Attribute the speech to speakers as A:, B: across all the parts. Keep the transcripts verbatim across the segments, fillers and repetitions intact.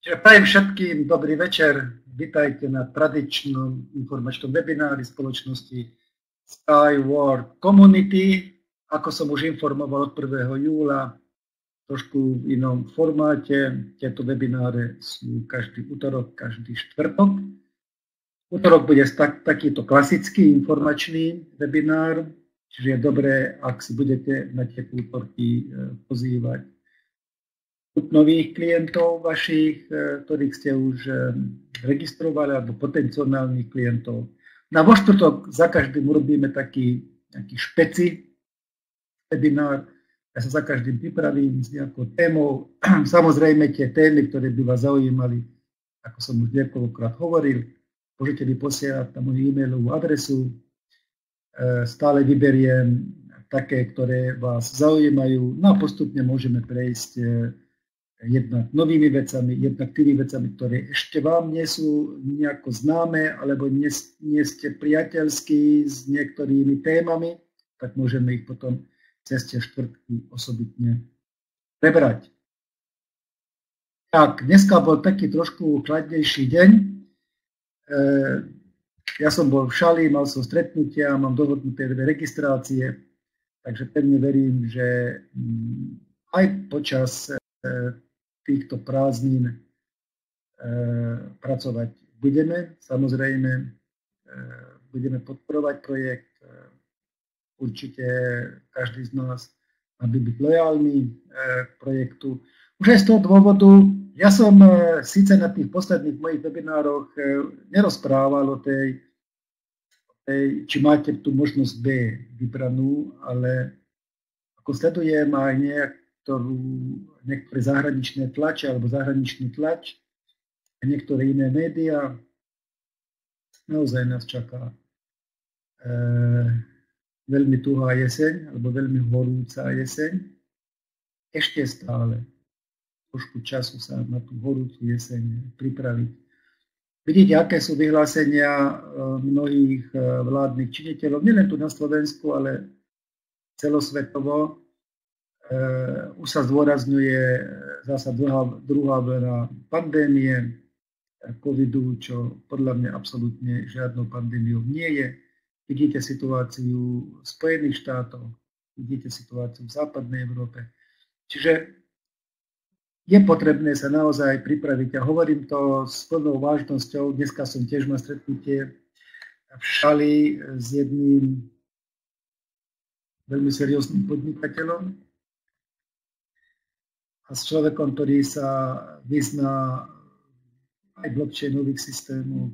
A: Prajem všetkým dobrý večer. Vítajte na tradičnom informačnom webinári spoločnosti Skyward Community. Ako som už informoval od prvého júla, trošku v inom formáte. Tieto webináre sú každý útorok, každý štvrtok. Útorok bude tak, takýto klasický informačný webinár, čiže je dobré, ak si budete na tieto útorky pozývať nových klientov vašich, ktorých ste už registrovali, alebo potenciálnych klientov. Na vo štvrtok za každým urobíme taký, taký špeci webinár. Ja sa za každým pripravím s nejakou témou. Samozrejme tie témy, ktoré by vás zaujímali, ako som už niekoľkokrát hovoril, môžete mi posielať na moju e-mailovú adresu. Stále vyberiem také, ktoré vás zaujímajú. No a postupne môžeme prejsť jednak novými vecami, jednak tými vecami, ktoré ešte vám nie sú nejako známe, alebo nie, nie ste priateľskí s niektorými témami, tak môžeme ich potom cez tie štvrtky osobitne prebrať. Tak, dneska bol taký trošku chladnejší deň. E, ja som bol v Šali, mal som stretnutia, mám dohodnuté dve registrácie, takže pevne verím, že aj počas týchto prázdnin e, pracovať budeme. Samozrejme, e, budeme podporovať projekt. E, určite každý z nás má byť lojálny e, k projektu. Už aj z toho dôvodu, ja som e, síce na tých posledných mojich webinároch e, nerozprával o tej, o tej, či máte tú možnosť B vybranú, ale ako sledujem aj nejak niektoré zahraničné tlače alebo zahraničný tlač a niektoré iné médiá. Naozaj nás čaká e, veľmi tuhá jeseň alebo veľmi horúca jeseň. Ešte stále trošku času sa na tú horúcu jeseň pripraviť. Vidíte, aké sú vyhlásenia mnohých vládnych činiteľov, nielen tu na Slovensku, ale celosvetovo. Uh, už sa zdôrazňuje zasa druhá, druhá vlna pandémie covidu, čo podľa mňa absolútne žiadnou pandémiou nie je. Vidíte situáciu v Spojených štátoch, vidíte situáciu v západnej Európe. Čiže je potrebné sa naozaj pripraviť. A hovorím to s plnou vážnosťou. Dneska som tiež mal stretnutie v Šali s jedným veľmi serióznym podnikateľom, a s človekom, ktorý sa vyzná aj v blockchainových systémoch,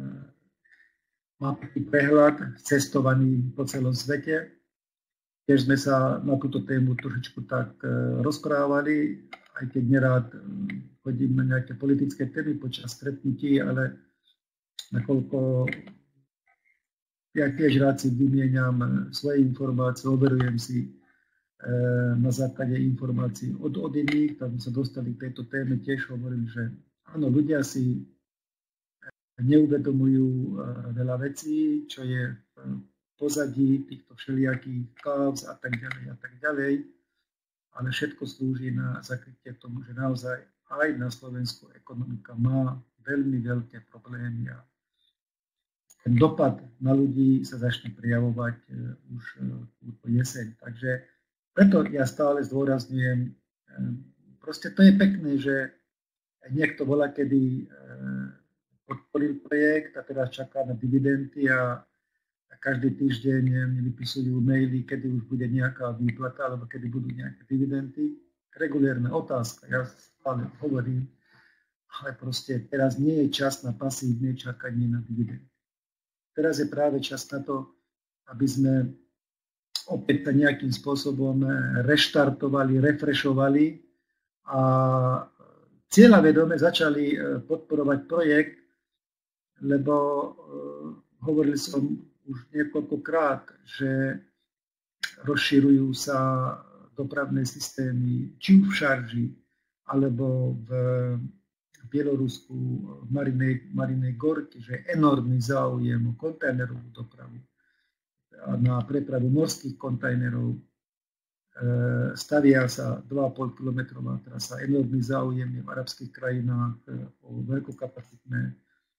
A: má taký prehľad, cestovaný po celom svete. Tiež sme sa na túto tému trošičku tak rozprávali, aj keď nerád chodím na nejaké politické témy počas stretnutí, ale nakoľko ja tiež rád si vymieňam svoje informácie, overujem si na základe informácií od, od iných, tam sa dostali k tejto téme, tiež hovorím, že áno, ľudia si neuvedomujú veľa vecí, čo je v pozadí týchto všelijakých káuz a tak ďalej a tak ďalej, ale všetko slúži na zakrytie tomu, že naozaj aj na Slovensku ekonomika má veľmi veľké problémy a ten dopad na ľudí sa začne prejavovať už túto jeseň. Takže preto ja stále zdôrazňujem, proste to je pekné, že niekto volá, kedy podporil projekt a teraz čaká na dividendy a každý týždeň mi vypisujú maily, kedy už bude nejaká výplata alebo kedy budú nejaké dividendy. Regulérna otázka, ja stále hovorím, ale proste teraz nie je čas na pasívne čakanie na dividendy. Teraz je práve čas na to, aby sme opäť nejakým spôsobom reštartovali, refreshovali a cieľavedome začali podporovať projekt, lebo hovoril som už niekoľkokrát, že rozširujú sa dopravné systémy, či už v Šarži, alebo v Bielorusku, v Marinej, Marinej Gorky, že je enormný záujem o kontajnerovú dopravu a na prepravu morských kontajnerov. stavia sa dva a pol kilometrová trasa, enormný záujem je v arabských krajinách o veľkokapacitné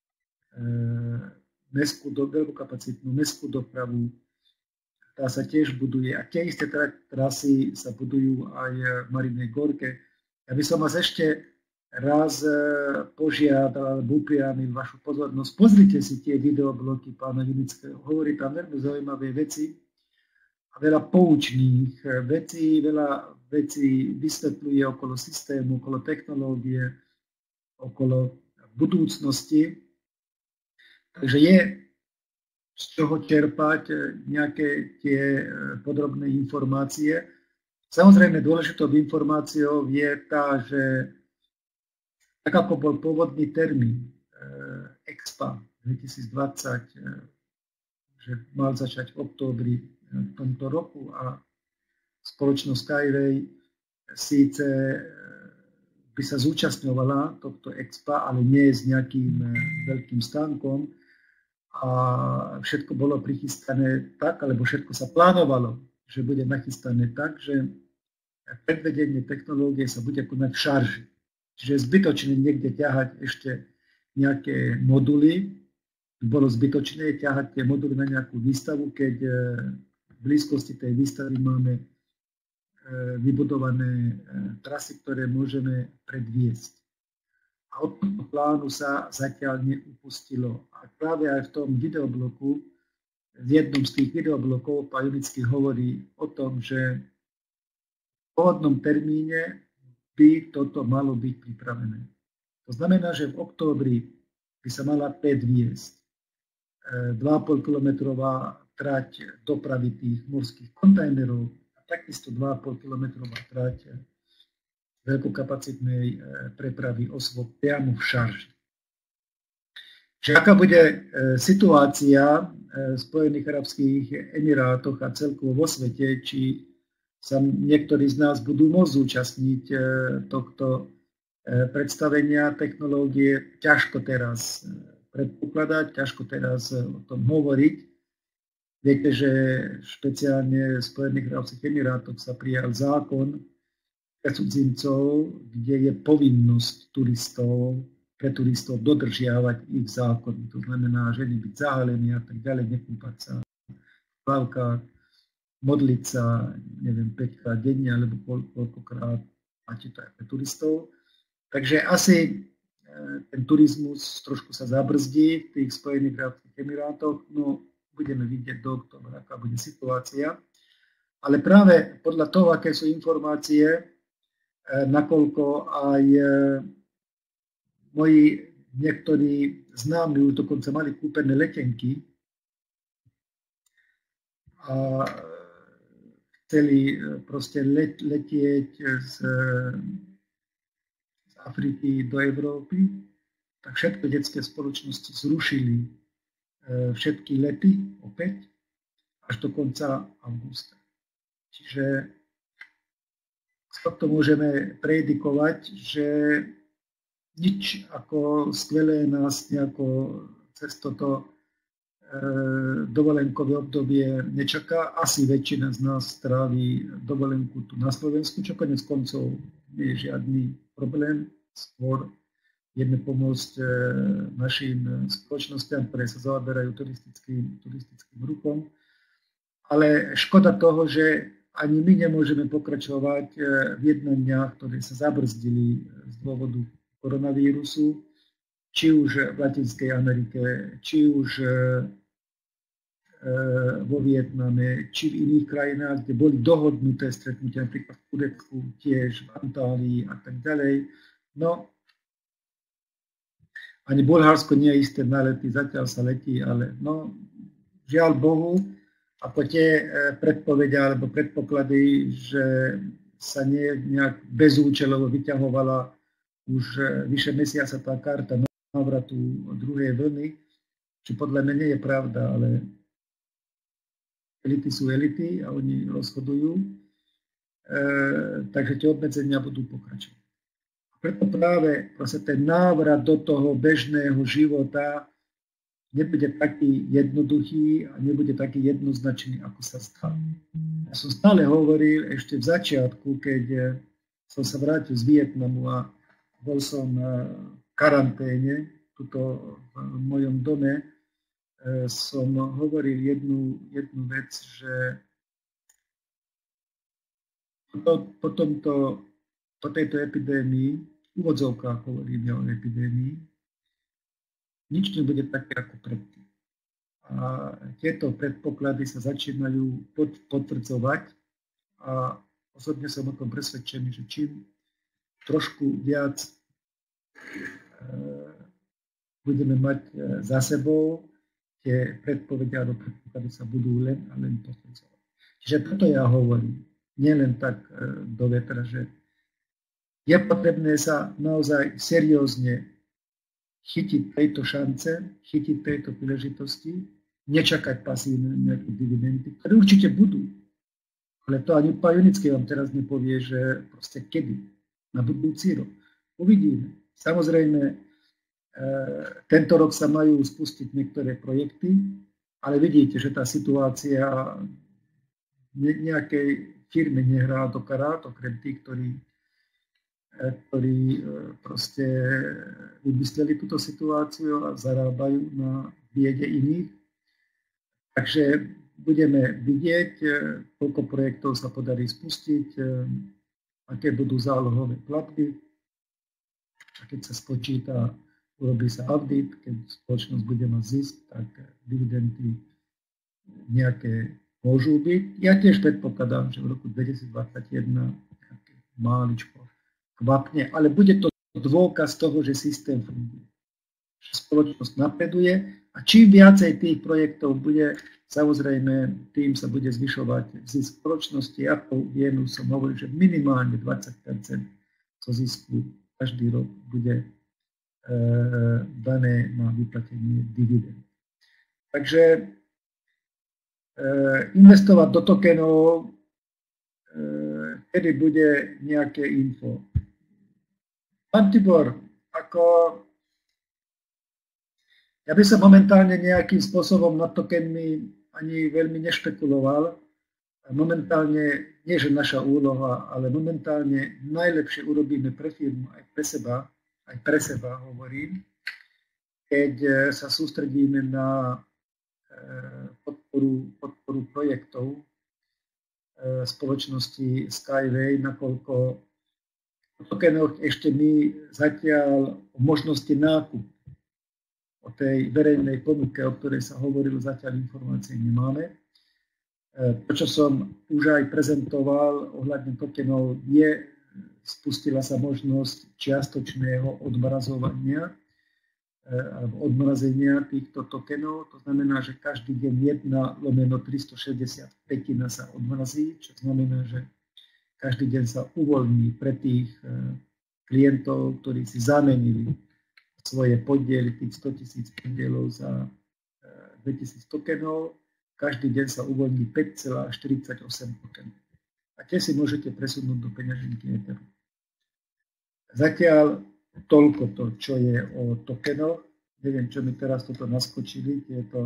A: mestskú, veľkokapacitnú mestskú dopravu. Tá sa tiež buduje a tie isté trasy sa budujú aj v Marinej Gorke. Ja by som vás ešte raz požiadal alebo upriamil vašu pozornosť. Pozrite si tie videobloky pána Junického. Hovorí tam veľmi zaujímavé veci a veľa poučných vecí, veľa vecí vysvetľuje okolo systému, okolo technológie, okolo budúcnosti. Takže je z čoho čerpať nejaké tie podrobné informácie. Samozrejme, dôležitou informáciou je tá, že tak ako bol pôvodný termín Expa dvetisícdvadsať, že mal začať v októbri v tomto roku a spoločnosť Skyway síce by sa zúčastňovala tohto Expa, ale nie s nejakým veľkým stánkom a všetko bolo prichystané tak, alebo všetko sa plánovalo, že bude nachystané tak, že predvedenie technológie sa bude konať v šarži. Čiže zbytočne niekde ťahať ešte nejaké moduly. Bolo zbytočné ťahať tie moduly na nejakú výstavu, keď v blízkosti tej výstavy máme vybudované trasy, ktoré môžeme predviesť. A od toho plánu sa zatiaľ neupustilo. A práve aj v tom videobloku, v jednom z tých videoblokov pán Junický hovorí o tom, že v pôvodnom termíne by toto malo byť pripravené. To znamená, že v októbri by sa mala predviesť dva a pol kilometrová trať dopravy tých morských kontajnerov a takisto dva a pol kilometrová trať veľkokapacitnej prepravy osôb priamo v šarži. Čiže aká bude situácia v Spojených arabských emirátoch a celkovo vo svete, či sa niektorí z nás budú môcť zúčastniť tohto predstavenia technológie. Ťažko teraz predpokladať, ťažko teraz o tom hovoriť. Viete, že špeciálne v Spojených arabských emirátoch sa prijal zákon pre cudzincov, kde je povinnosť turistov, pre turistov dodržiavať ich zákony. To znamená, že nebyť zahalení a tak ďalej, nekúpať sa v plavkách, modliť sa, neviem, päťkrát denne, alebo koľkokrát máte to aj pre turistov. Takže asi ten turizmus trošku sa zabrzdí v tých Spojených arabských emirátoch. No, budeme vidieť do októbra, aká bude situácia. Ale práve podľa toho, aké sú informácie, nakoľko aj moji niektorí známi už dokonca mali kúpené letenky a chceli proste let, letieť z, z Afriky do Európy, tak všetky detské spoločnosti zrušili všetky lety opäť až do konca augusta. Čiže z tohto môžeme predikovať, že nič ako skvelé nás nejako cez toto dovolenkové obdobie nečaká. Asi väčšina z nás stráví dovolenku tu na Slovensku, čo konec koncov nie je žiadny problém. Skôr jedne pomôcť našim spoločnostiam, ktoré sa zaoberajú turistickým, turistickým ruchom. Ale škoda toho, že ani my nemôžeme pokračovať v jednaniach, ktoré sa zabrzdili z dôvodu koronavírusu, či už v Latinskej Amerike, či už vo Vietname, či v iných krajinách, kde boli dohodnuté stretnutia, napríklad v Turecku, tiež v Antálii a tak ďalej. No, ani Bulharsko nie je isté na lety, zatiaľ sa letí, ale no, žiaľ Bohu, ako tie predpovedia alebo predpoklady, že sa nie nejak bezúčelovo vyťahovala už vyše mesiaca tá karta návratu druhej vlny, čo podľa mňa nie je pravda, ale elity sú elity a oni rozhodujú, e, takže tie obmedzenia budú pokračovať. Preto práve ten návrat do toho bežného života nebude taký jednoduchý a nebude taký jednoznačný, ako sa stal. Ja som stále hovoril ešte v začiatku, keď som sa vrátil z Vietnamu a bol som v karanténe, tuto v mojom dome, som hovoril jednu, jednu vec, že po, po, tomto, po tejto epidémii, v úvodzovkách hovoríme o epidémii, nič nebude také ako predtým. A tieto predpoklady sa začínajú potvrdzovať a osobne som o tom presvedčený, že čím trošku viac e, budeme mať za sebou, tie predpovede a predpoklady sa budú len a len potvrdzovať. Čiže toto ja hovorím, nielen tak e, do vetra, že je potrebné sa naozaj seriózne chytiť tejto šance, chytiť tejto príležitosti, nečakať pasívne nejaké dividendy, ktoré určite budú. Ale to ani pán Junický vám teraz nepovie, že proste kedy, na budúci rok. Uvidíme. Samozrejme, e, tento rok sa majú spustiť niektoré projekty, ale vidíte, že tá situácia nejakej firme nehrá do karát, okrem tých, ktorí ktorí proste vymysleli túto situáciu a zarábajú na biede iných. Takže budeme vidieť, koľko projektov sa podarí spustiť, aké budú zálohové platby. A keď sa spočíta, urobí sa audit, keď spoločnosť bude mať zisk, tak dividendy nejaké môžu byť. Ja tiež predpokladám, že v roku dvetisícdvadsaťjeden nejaké máličko kvapne, ale bude to dôkaz toho, že systém funguje. Že spoločnosť napreduje a čím viacej tých projektov bude, samozrejme, tým sa bude zvyšovať zisk spoločnosti. Ja to viem, už som hovoril, že minimálne dvadsať percent zo zisku každý rok bude e, dané na vyplatenie dividend. Takže e, investovať do tokenov, e, kedy bude nejaké info. Pán Tibor, ako ja by som momentálne nejakým spôsobom nad tokenmi ani veľmi nešpekuloval. Momentálne, nie že naša úloha, ale momentálne najlepšie urobíme pre firmu aj pre seba, aj pre seba hovorím, keď sa sústredíme na podporu, podporu projektov spoločnosti Skyway, nakoľko v tokenoch ešte my zatiaľ o možnosti nákupu, o tej verejnej ponuke, o ktorej sa hovorilo, zatiaľ informácie nemáme. To, čo som už aj prezentoval ohľadne tokenov, je, spustila sa možnosť čiastočného odmrazovania alebo odmrazenia týchto tokenov. To znamená, že každý deň jedna lomeno tristošesťdesiatpäť sa odmrazí, čo znamená, že každý deň sa uvoľní pre tých klientov, ktorí si zamenili svoje podiely, tých stotisíc podielov za dvetisíc tokenov. Každý deň sa uvoľní päť celá štyridsaťosem tokenov. A tie si môžete presunúť do peňaženky Etheru. Zatiaľ toľko to, čo je o tokenoch. Neviem, čo mi teraz toto naskočili, tieto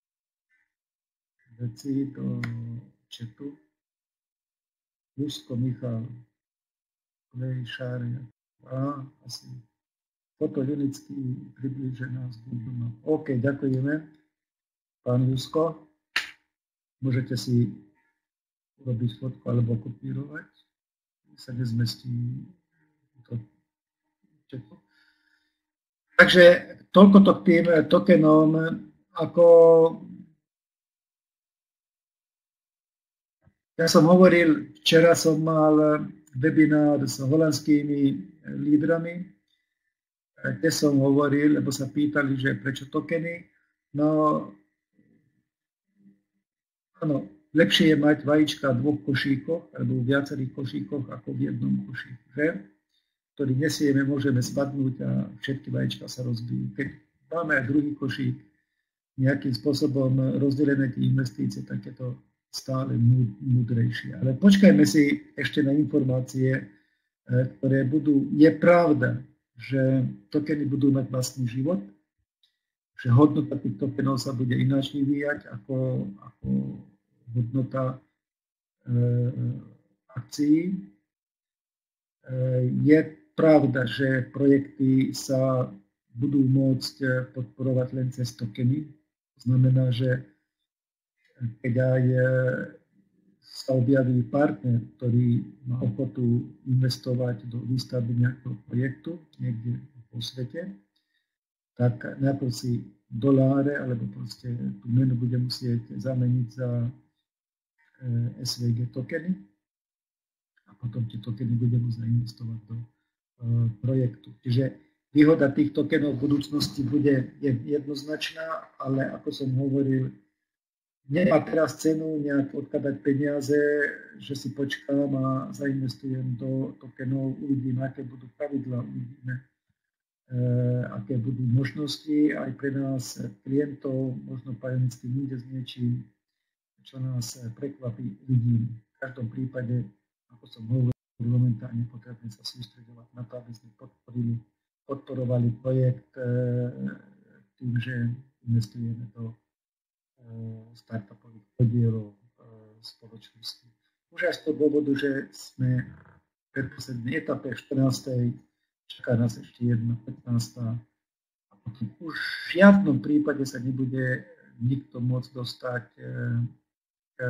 A: veci do chatu. Jusko, Michal, Lej, Šária. A, asi. Toto Junický približuje nás Google Map. OK, ďakujeme. Pán Jusko, môžete si urobiť fotku alebo kopírovať. Sa nezmestí to. Takže toľko to k tým tokenom, ako ja som hovoril, včera som mal webinár s holandskými lídrami, kde som hovoril, lebo sa pýtali, že prečo tokeny. No, áno, lepšie je mať vajíčka v dvoch košíkoch, alebo v viacerých košíkoch, ako v jednom košíku, že? Ktorý nesieme, môžeme spadnúť a všetky vajíčka sa rozbijú. Keď máme aj druhý košík, nejakým spôsobom rozdelené tie investície, tak je to stále múdrejšie. Ale počkajme si ešte na informácie, ktoré budú. Je pravda, že tokeny budú mať vlastný život. že hodnota tých tokenov sa bude ináč vyvíjať ako, ako hodnota e, akcií. E, je pravda, že projekty sa budú môcť podporovať len cez tokeny. To znamená, že keď aj sa objaví partner, ktorý má ochotu investovať do výstavby nejakého projektu niekde po svete, tak najprv si doláre alebo proste tú menu bude musieť zameniť za es vé gé tokeny a potom tie tokeny bude musieť investovať do projektu. Čiže výhoda tých tokenov v budúcnosti bude jednoznačná, ale ako som hovoril, nemá teraz cenu nejak odkladať peniaze, že si počkám a zainvestujem do tokenov, uvidím, aké budú pravidlá, uvidíme, aké budú možnosti aj pre nás klientov, možno Pioneer ide s niečím, čo nás prekvapí, uvidím. V každom prípade, ako som hovoril, momentálne potrebné sa sústredovať na to, aby sme podporili, podporovali projekt tým, že investujeme do startupových podielov spoločnosti. Už aj z toho dôvodu, že sme v predposlednej etape štrnástej čaká nás ešte jedna pätnásta a potom už v žiadnom prípade sa nebude nikto môcť dostať k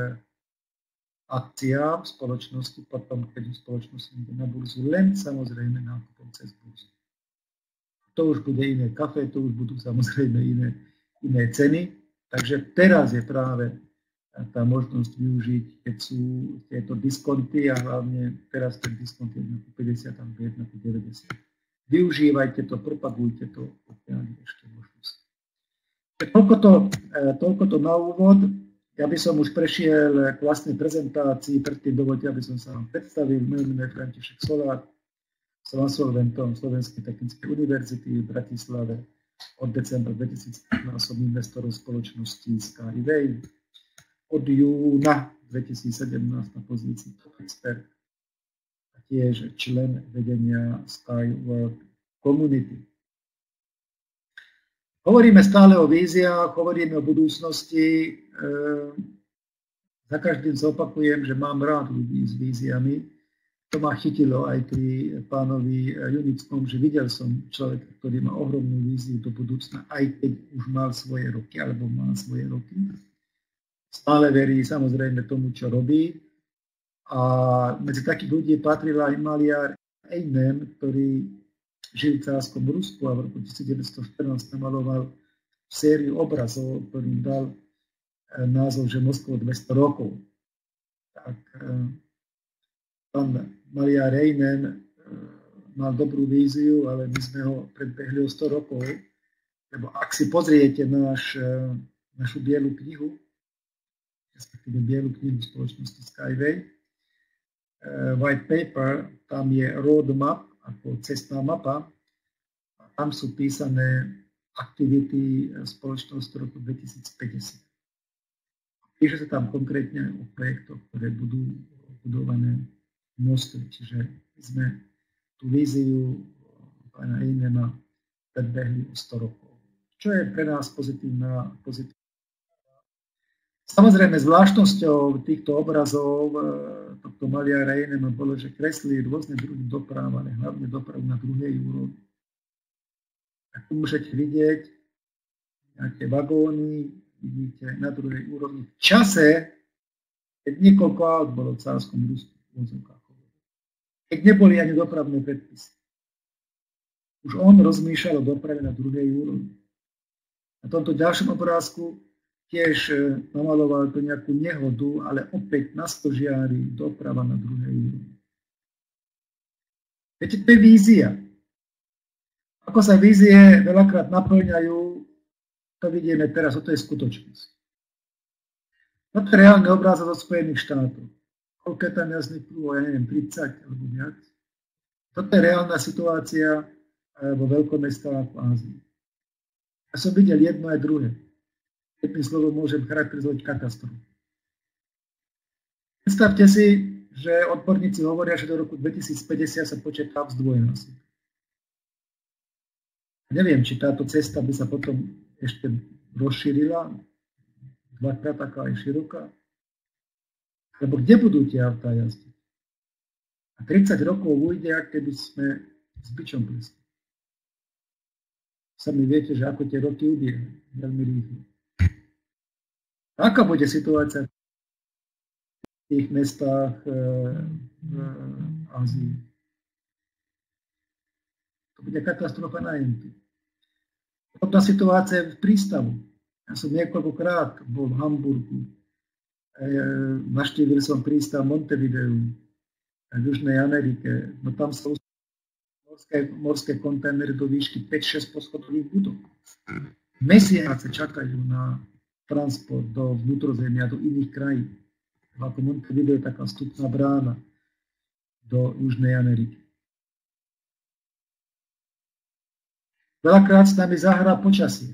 A: akciám spoločnosti potom, keď spoločnosť ide na burzu, len samozrejme nákupom cez burzu. To už bude iné kafe, to už budú samozrejme iné, iné ceny. Takže teraz je práve tá možnosť využiť, keď sú tieto diskonty a hlavne teraz ten diskont je jedna ku päťdesiat a jedna ku deväťdesiat. Využívajte to, propagujte to, pokiaľ je ešte možnosť. Toľko to, toľko to na úvod. Ja by som už prešiel k vlastnej prezentácii. Predtým dovolte, aby som sa vám predstavil. Moje meno je František Solák. Som absolventom Slovenskej technickej univerzity v Bratislave. Od decembra dvetisícpätnásť som investorom spoločnosti Skyway. Od júna dvetisícsedemnásť na pozícii top expert a tiež člen vedenia Skyworld Community. Hovoríme stále o víziách, hovoríme o budúcnosti. Za každým zopakujem, že mám rád ľudí s víziami. To ma chytilo aj pri pánovi Junickom, že videl som človeka, ktorý má ohromnú víziu do budúcna, aj keď už mal svoje roky, alebo má svoje roky. Stále verí samozrejme tomu, čo robí. A medzi takých ľudí patril aj maliar Einem, ktorý žil v cárskom Rusku a v roku devätnásťstoštrnásť namaloval sériu obrazov, ktorým dal názov, že Moskva dvesto rokov. Tak pán maliar Einem mal dobrú víziu, ale my sme ho predbehli o sto rokov, lebo ak si pozriete náš, našu bielu knihu, respektíve bielu knihu spoločnosti Skyway, white paper, tam je roadmap, ako cestná mapa, a tam sú písané aktivity spoločnosti roku dvetisícpäťdesiat. Píše sa tam konkrétne o projektoch, ktoré budú budované mosty, čiže sme tú víziu pána Einema predbehli o sto rokov. Čo je pre nás pozitívna, pozitívna. Samozrejme, zvláštnosťou týchto obrazov tohto maliara Einema bolo, že kreslí rôzne druhy doprav, ale hlavne doprav na druhej úrovni. Tak tu môžete vidieť nejaké vagóny, vidíte na druhej úrovni. V čase, keď niekoľko aut bolo v cárskom Rusku, keď neboli ani dopravné predpisy. Už on rozmýšľal o doprave na druhej úrovni. Na tomto ďalšom obrázku tiež namaloval to nejakú nehodu, ale opäť na stožiari doprava na druhej úrovni. Viete, to je vízia. Ako sa vízie veľakrát naplňajú, to vidíme teraz, toto je skutočnosť. Toto je reálny obrázok od Spojených štátov. Koľko je tam jazdných prúhov, ja neviem, tridsať alebo viac. Toto je reálna situácia vo veľkomestách v Ázii. Ja som videl jedno aj druhé. Jedným slovom môžem charakterizovať katastrofu. Predstavte si, že odborníci hovoria, že do roku dvetisícpäťdesiat sa počet aut zdvojnásobí. Neviem, či táto cesta by sa potom ešte rozšírila, dvakrát taká aj široká. Lebo kde budú tie autá jazdiť? A tridsať rokov ujde, ak keby sme s bičom blízko. Sami viete, že ako tie roky ubiehajú, veľmi rýchlo. Aká bude situácia v tých mestách v Ázii? To bude katastrofa na jentu. Podobná situácia je v prístavu. Ja som niekoľkokrát bol v Hamburgu. Naštívil som prístav Montevideo v Južnej Amerike. No tam sú morské, morské kontajnery do výšky päť šesť poschodových budov. Mesiace čakajú na transport do vnútrozemia, do iných krajín. Ako Montevideo je taká vstupná brána do Južnej Ameriky. Veľakrát s nami zahrá počasie.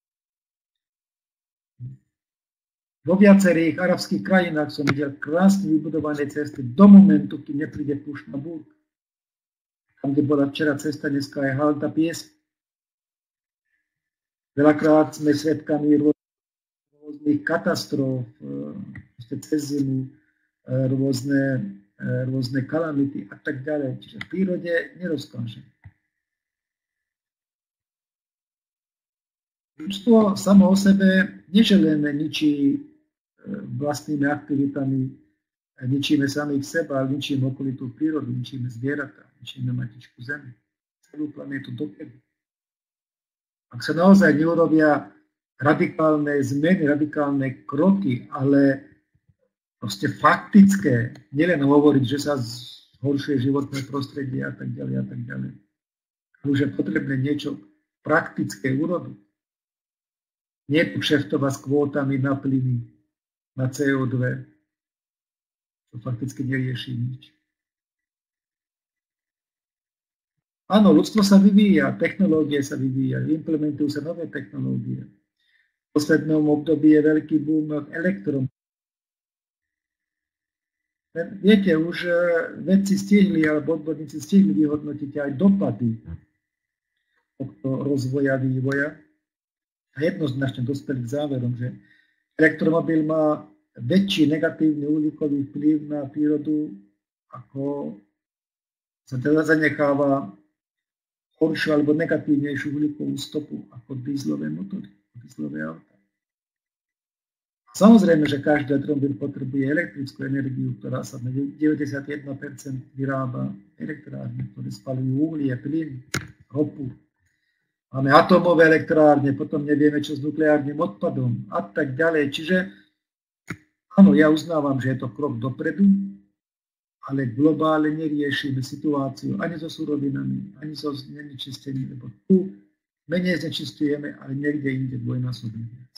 A: Vo viacerých arabských krajinách som videl krásne vybudované cesty do momentu, kým nepríde púštna búrka. Tam, kde bola včera cesta, dneska je halda piesť. Veľakrát sme svedkami rôznych katastrof, cez zimu, rôzne, rôzne kalamity a tak ďalej. Čiže v prírode nerozkážeme. Ľudstvo samo o sebe neželené ničí vlastnými aktivitami, ničíme samých seba, ale ničíme okolitú prírodu, ničíme zvieratá, ničíme matičku Zemi, celú planétu dopredu. Ak sa naozaj neurobia radikálne zmeny, radikálne kroky, ale proste faktické, nielen hovoriť, že sa zhoršuje životné prostredie a tak ďalej a tak ďalej. Už je potrebné niečo praktické urobiť. Nie tu kšeftovať s kvótami na plyny, na cé ó dva, to fakticky nerieši nič. Áno, ľudstvo sa vyvíja, technológie sa vyvíjajú, implementujú sa nové technológie. V poslednom období je veľký boom v elektrom. Viete, už vedci stihli, alebo odborníci stihli vyhodnotiť aj dopady rozvoja, vývoja. A jednoznačne dospeli k záverom, že elektromobil má väčší negatívny uhlíkový vplyv na prírodu, ako sa teda zanecháva horšiu alebo negatívnejšiu uhlíkovú stopu ako dízlové motory, dízlové autá. Samozrejme, že každý automobil potrebuje elektrickú energiu, ktorá sa na deväťdesiatjeden percent vyrába elektrárne, ktoré spaľujú uhlie, plyn, ropu. Máme atómové elektrárne, potom nevieme, čo s nukleárnym odpadom a tak ďalej. Čiže áno, ja uznávam, že je to krok dopredu, ale globálne neriešime situáciu ani so surovinami, ani so znečistením, lebo tu menej znečistujeme, ale niekde inde dvojnásobne viac.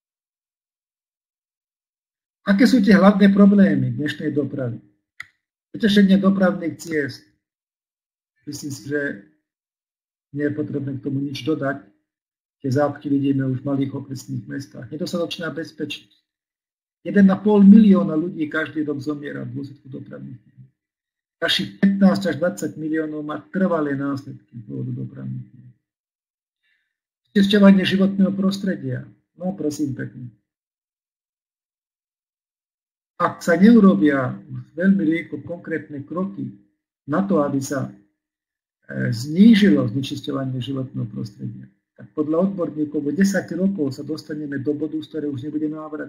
A: Aké sú tie hlavné problémy dnešnej dopravy? Vytešenie dopravných ciest. Myslím si, že nie je potrebné k tomu nič dodať. Tie zápky vidíme už v malých okresných mestách. Nedostatočná bezpečnosť. jeden a pol milióna ľudí každý rok zomiera v dôsledku dopravných nehôd. Ďalších pätnásť až dvadsať miliónov má trvalé následky z dôvodu dopravných nehôd. Znečisťovanie životného prostredia. No prosím pekne. Ak sa neurobia už veľmi rýchlo konkrétne kroky na to, aby sa znížilo znečisťovanie životného prostredia, tak podľa odborníkov o desať rokov sa dostaneme do bodu, z ktorého už nebude návrat.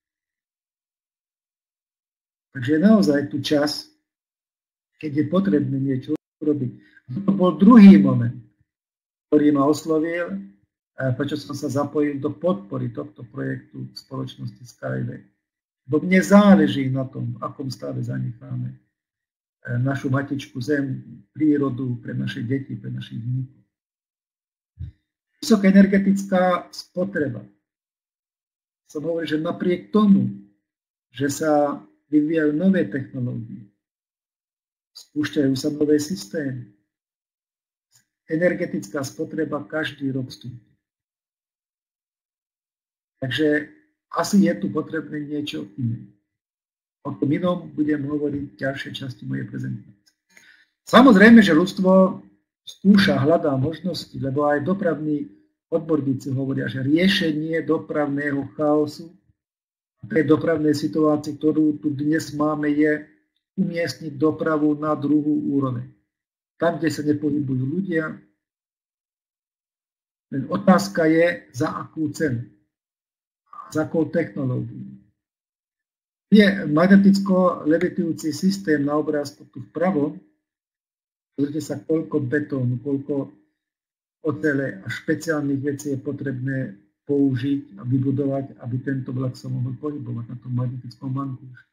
A: Takže je naozaj tu čas, keď je potrebné niečo urobiť. To bol druhý moment, ktorý ma oslovil, prečo som sa zapojil do podpory tohto projektu v spoločnosti Skyway. Bo mne záleží na tom, v akom stave zanecháme našu matičku Zem, prírodu pre naše deti, pre našich vnúkov. Vysoká energetická spotreba. Som hovoril, že napriek tomu, že sa vyvíjajú nové technológie, spúšťajú sa nové systémy, energetická spotreba každý rok vstúpi. Takže asi je tu potrebné niečo iné. O tom inom budem hovoriť v ďalšej časti mojej prezentácie. Samozrejme, že ľudstvo skúša, hľadá možnosti, lebo aj dopravný odborníci hovoria, že riešenie dopravného chaosu, tej dopravnej situácie, ktorú tu dnes máme, je umiestniť dopravu na druhú úroveň. Tam, kde sa nepohybujú ľudia. Otázka je, za akú cenu, za akou technológiu. Je magneticko-levitujúci systém na obrázku tu vpravo. Pozrite sa, koľko betónu, koľko ocele a špeciálnych vecí je potrebné použiť a vybudovať, aby tento vlak sa mohol pohybovať na tom magnetickom vankúši.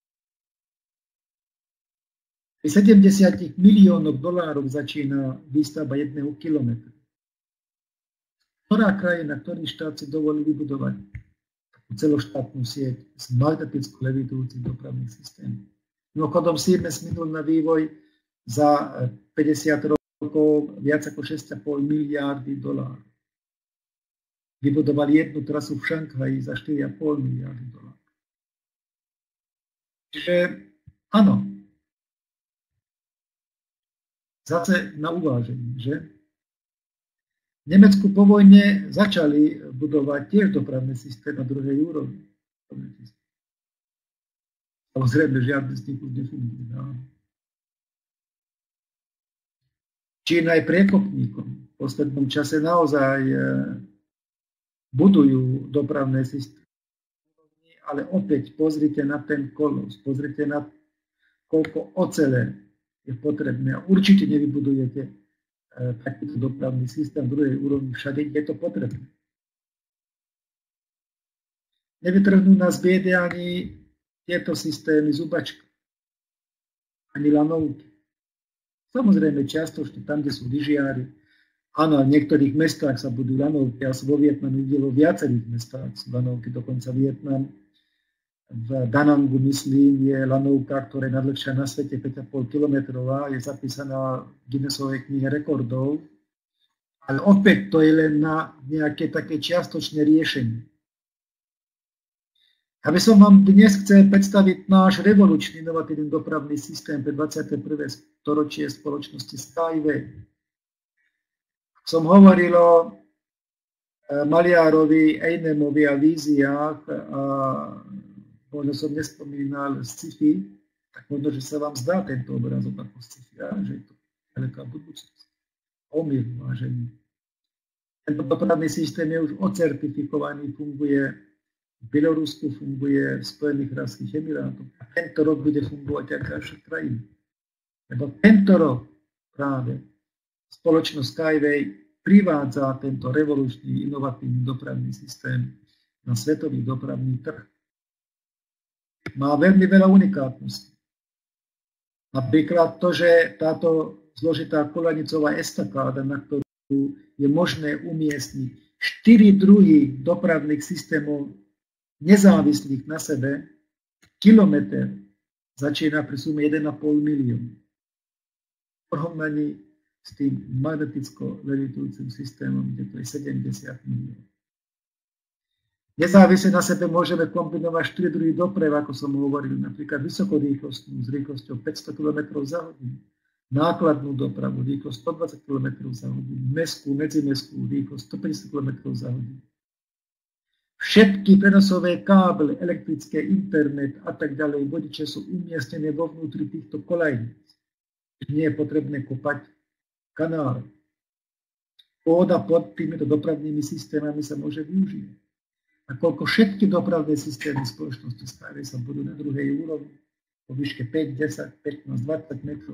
A: Pri sedemdesiatich miliónoch dolárov začína výstavba jedného kilometra. Ktorá krajina, ktorý štát si dovolí vybudovať takú celoštátnu sieť s magneticko-levitujúcim dopravným systémom? Mimochodom, Siemens minul na vývoj za päťdesiat rokov viac ako šesť a pol miliardy dolárov. Vybudovali jednu trasu v Šanghaji za štyri a pol miliardy dolárov. Čiže áno, zase na uváženie, že? V Nemecku po vojne začali budovať tiež dopravný systém na druhej úrovni. Samozrejme, žiadny z nich už nefunguje. Čína je priekopníkom. V poslednom čase naozaj budujú dopravné systémy. Ale opäť pozrite na ten kolos, pozrite na koľko ocele je potrebné. A určite nevybudujete e, takýto dopravný systém v druhej úrovni všade, je to potrebné. Nevytrhnú nás biedy ani tieto systémy zubačka, ani lanovky. Samozrejme, čiastočne tam, kde sú lyžiari. Áno, v niektorých mestách sa budú lanovky, a vo Vietname videlo v viacerých mestách sú lanovky, dokonca Vietnam. V Danangu, myslím, je lanovka, ktorá je najdlhšia na svete, päť a pol kilometrová, je zapísaná v Guinnessovej knihe rekordov. Ale opäť to je len na nejaké také čiastočné riešenie. Aby som vám dnes chcel predstaviť náš revolučný inovatívny dopravný systém pre dvadsiate prvé storočie spoločnosti Skyway. Som hovoril o maliárovi Einemovi a víziách a možno som nespomínal sci-fi, tak možno, že sa vám zdá tento obrázok ako sci-fi, že je to veľká budúcnosť. Omyl, vážení. Tento dopravný systém je už ocertifikovaný, funguje v Bielorusku, funguje v Spojených arabských emirátoch. A tento rok bude fungovať aj ďalšie krajiny. Lebo tento rok práve spoločnosť Skyway privádza tento revolučný, inovatívny dopravný systém na svetový dopravný trh. Má veľmi veľa unikátností. Napríklad to, že táto zložitá koľanicová estakáda, na ktorú je možné umiestniť štyri druhy dopravných systémov nezávislých na sebe, kilometr začína pri sume jeden a pol milióna. V porovnaní s tým magneticko-levitujúcim systémom, kde to je sedemdesiat miliónov. Nezávisle na sebe môžeme kombinovať štyri druhy doprav, ako som hovoril, napríklad vysokorýchlostnú s rýchlosťou päťsto kilometrov za hodinu, nákladnú dopravu, rýchlosť stodvadsať kilometrov za hodinu, mestskú, medzimestskú, rýchlosť stopäťdesiat kilometrov za hodinu. Všetky prenosové káble, elektrické, internet a tak ďalej, vodiče sú umiestnené vo vnútri týchto kolajníc. Nie je potrebné kopať kanály. Pôda pod týmito dopravnými systémami sa môže využívať. Nakoľko všetky dopravné systémy spoločnosti Skyway sa budú na druhej úrovni, po výške päť, desať, pätnásť, dvadsať metrov.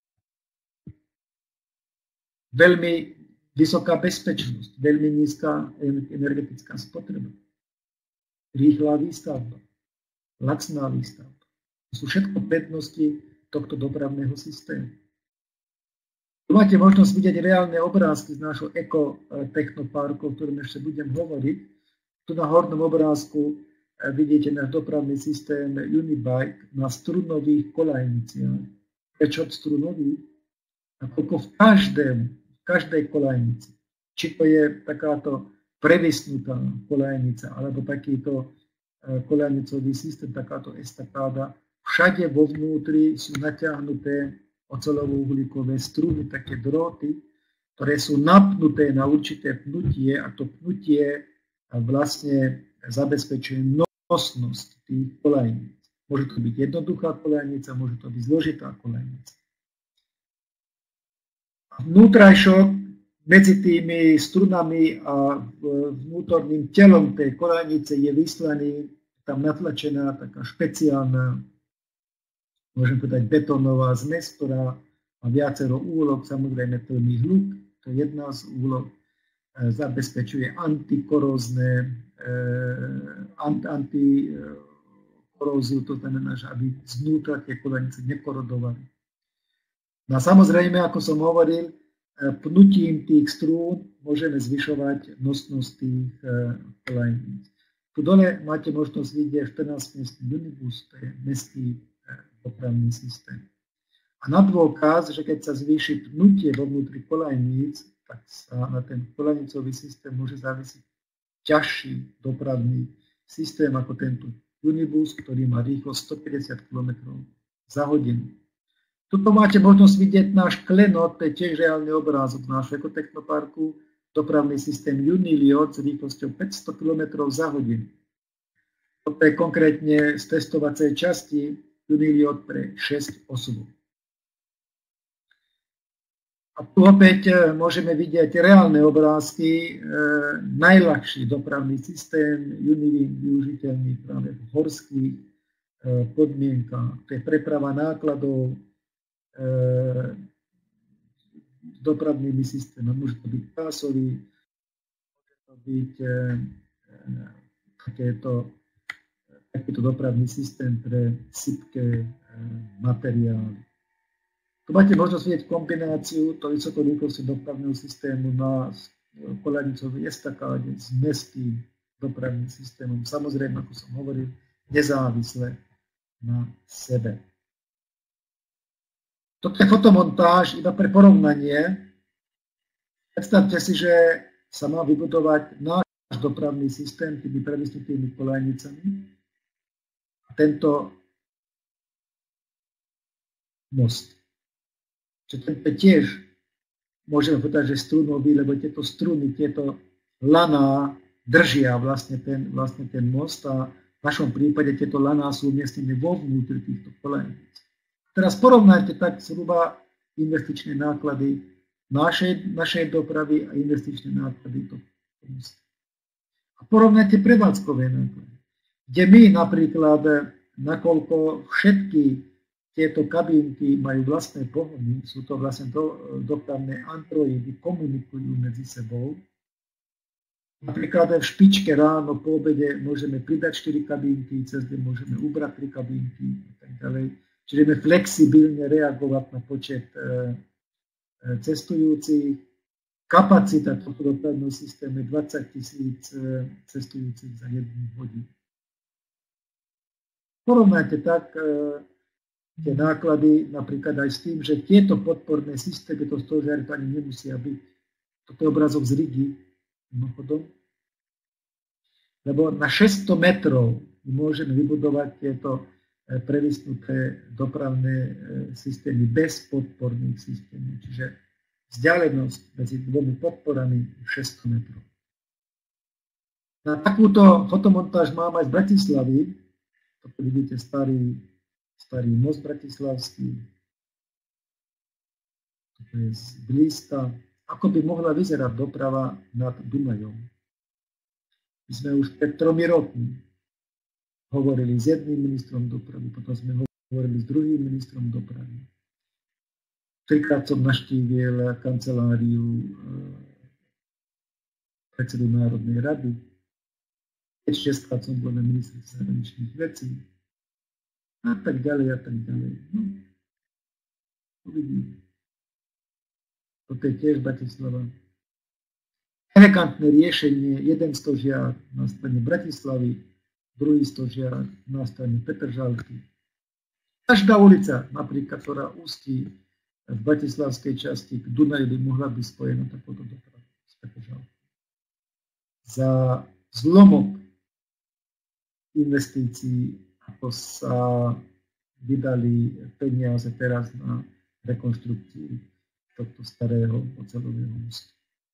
A: Veľmi vysoká bezpečnosť, veľmi nízka energetická spotreba. Rýchla výstavba, lacná výstavba. To sú všetko prednosti tohto dopravného systému. Tu máte možnosť vidieť reálne obrázky z nášho ekotechnoparku, o ktorom ešte budem hovoriť. Tu na hornom obrázku vidíte náš dopravný systém Unibike na strunových kolajniciach. Prečo strunových? Nakoľko v každém, v každej kolajnici, či to je takáto previsnutá kolajnica, alebo takýto kolajnicový systém, takáto estakáda, všade vo vnútri sú natiahnuté oceľovo-uhlíkové struny, také dróty, ktoré sú napnuté na určité pnutie a to pnutie vlastne zabezpečuje nosnosť tých koľajníc. Môže to byť jednoduchá koľajnica, môže to byť zložitá koľajnica. Vnútrajšok medzi tými strunami a vnútorným telom tej koľajnice je vyslaný, tam natlačená taká špeciálna, môžem povedať, betónová zmes, ktorá má viacero úloh, samozrejme plný hluk, to je jedna z úloh, zabezpečuje antikorózne, antikoróziu, to znamená, že aby znútra tie koľajnice nekorodovali. No a samozrejme, ako som hovoril, pnutím tých strún môžeme zvyšovať nosnosť tých koľajníc. Tu dole máte možnosť vidieť štrnásťmiestny unibus, to je mestský dopravný systém. A na dôkaz, že keď sa zvýši pnutie vo vnútri koľajníc, tak sa na ten koľajnicový systém môže závisiť ťažší dopravný systém ako tento unibus, ktorý má rýchlosť stopäťdesiat kilometrov za hodinu. Tuto máte možnosť vidieť náš klenot, to je tiež reálny obrázok nášho ekotechnoparku, dopravný systém Uniliot s rýchlosťou päťsto kilometrov za hodinu. Toto je konkrétne z testovacej časti Uniliot pre šesť osôb. A tu opäť môžeme vidieť reálne obrázky, e, najľahší dopravný systém, Unilink využiteľný práve v horských e, podmienkach. To je preprava nákladov e, s dopravnými systémami. Môže to byť pásový, môže to byť e, e, takéto, takýto dopravný systém pre sypké e, materiály. Tu máte možnosť vidieť kombináciu toho vysokorýchlostného dopravného systému na koľajnicovej estakáde s mestským dopravným systémom. Samozrejme, ako som hovoril, nezávisle na sebe. Toto je fotomontáž iba pre porovnanie. Predstavte si, že sa má vybudovať náš dopravný systém tými previsnutými koľajnicami. A tento most. Čiže tento tiež môžeme povedať, že strunový, lebo tieto struny, tieto laná držia vlastne ten, vlastne ten most a v našom prípade tieto laná sú umiestnené vo vnútri týchto koľajníc. Teraz porovnajte tak zhruba investičné náklady našej, našej dopravy a investičné náklady toho mostu. A porovnajte prevádzkové náklady, kde my napríklad, nakoľko všetky tieto kabínky majú vlastné pohony, sú to vlastne do, dopravné androidy, komunikujú medzi sebou. Napríklad v špičke ráno po obede môžeme pridať štyri kabínky, cez deň môžeme ubrať tri kabínky a tak ďalej. Čiže vieme flexibilne reagovať na počet e, cestujúcich. Kapacita tohto dopravného systému je dvadsať tisíc cestujúcich za jednu hodinu. Porovnajte tak e, tie náklady napríklad aj s tým, že tieto podporné systémy, to stožiary to ani nemusia byť. Toto je obrazok z Rigy, mimochodom. Lebo na šesťsto metrov môžeme vybudovať tieto previsnuté dopravné systémy bez podporných systémov. Čiže vzdialenosť medzi dvomi podporami je šesťsto metrov. Na takúto fotomontáž mám aj z Bratislavy. Toto vidíte starý Starý most bratislavský, to je zblízka, ako by mohla vyzerať doprava nad Dunajom. My sme už pred tromi rokmi hovorili s jedným ministrom dopravy, potom sme hovorili s druhým ministrom dopravy. Trikrát som navštívil kanceláriu predsedu Národnej rady, šestkrát som bol na ministerstve zahraničných vecí, a tak ďalej, a tak ďalej. No, uvidíme. Toto je tiež Bratislava. Elegantné riešenie, jeden stožiar na strane Bratislavy, druhý stožiar na strane Petržalky. Každá ulica, napríklad, ktorá ústí v bratislavskej časti k Dunaju, by mohla byť spojená takouto dopravou s Petržalkou. Za zlomok investícií, ako sa vydali peniaze teraz na rekonštrukciu tohto starého oceľového mostu.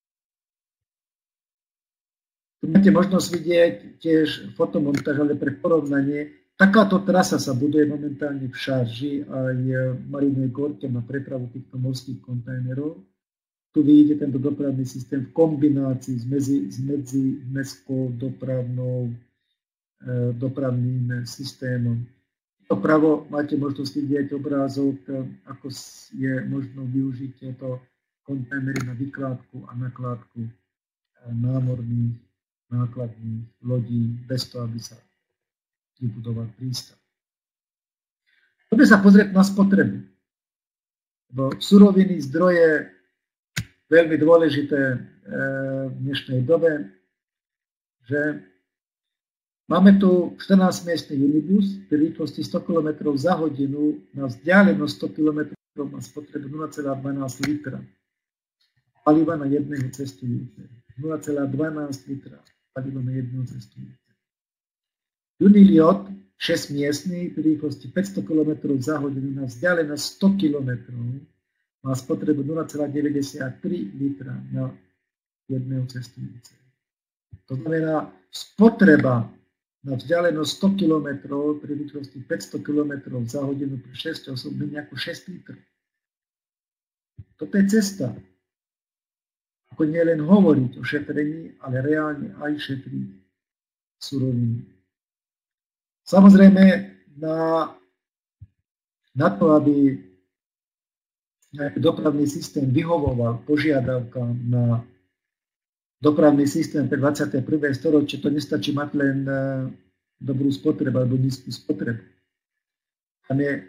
A: Tu máte možnosť vidieť tiež fotomontáž, ale pre porovnanie, takáto trasa sa buduje momentálne v Šarži aj v Marinej Gorke na prepravu týchto morských kontajnerov. Tu vidíte tento dopravný systém v kombinácii s, medzi, s medzimestskou dopravnou, e, dopravným systémom. Dopravo máte možnosť vidieť obrázok, ako je možno využiť tieto kontajnery na vykládku a nakládku námorných nákladných lodí bez toho, aby sa vybudoval prístav. Poďme sa pozrieť na spotrebu. Lebo suroviny, zdroje, veľmi dôležité v dnešnej dobe, že máme tu štrnásťmiestny unibus pri rýchlosti sto kilometrov za hodinu na vzdialenosť sto kilometrov má spotrebu nula celá dvanásť litra. Paliva na jedného cestujúceho. nula celá dvanásť litra. Paliva na jedného cestujúceho. Uniliot šesťmiestny pri rýchlosti päťsto kilometrov za hodinu na vzdialenosť sto kilometrov má spotrebu nula celá deväťdesiattri litra na jedného cestujúceho. To znamená, spotreba na vzdialenosť sto kilometrov pri rýchlosti päťsto kilometrov za hodinu pre šesť osôb menej ako šesť litrov. Toto je cesta. Ako nie len hovoriť o šetrení, ale reálne aj šetriť suroviny. Samozrejme, na, na to, aby nejaký dopravný systém vyhovoval požiadavkám na dopravný systém pre dvadsiate prvé storočie, to nestačí mať len dobrú spotrebu alebo nízku spotrebu. Tam je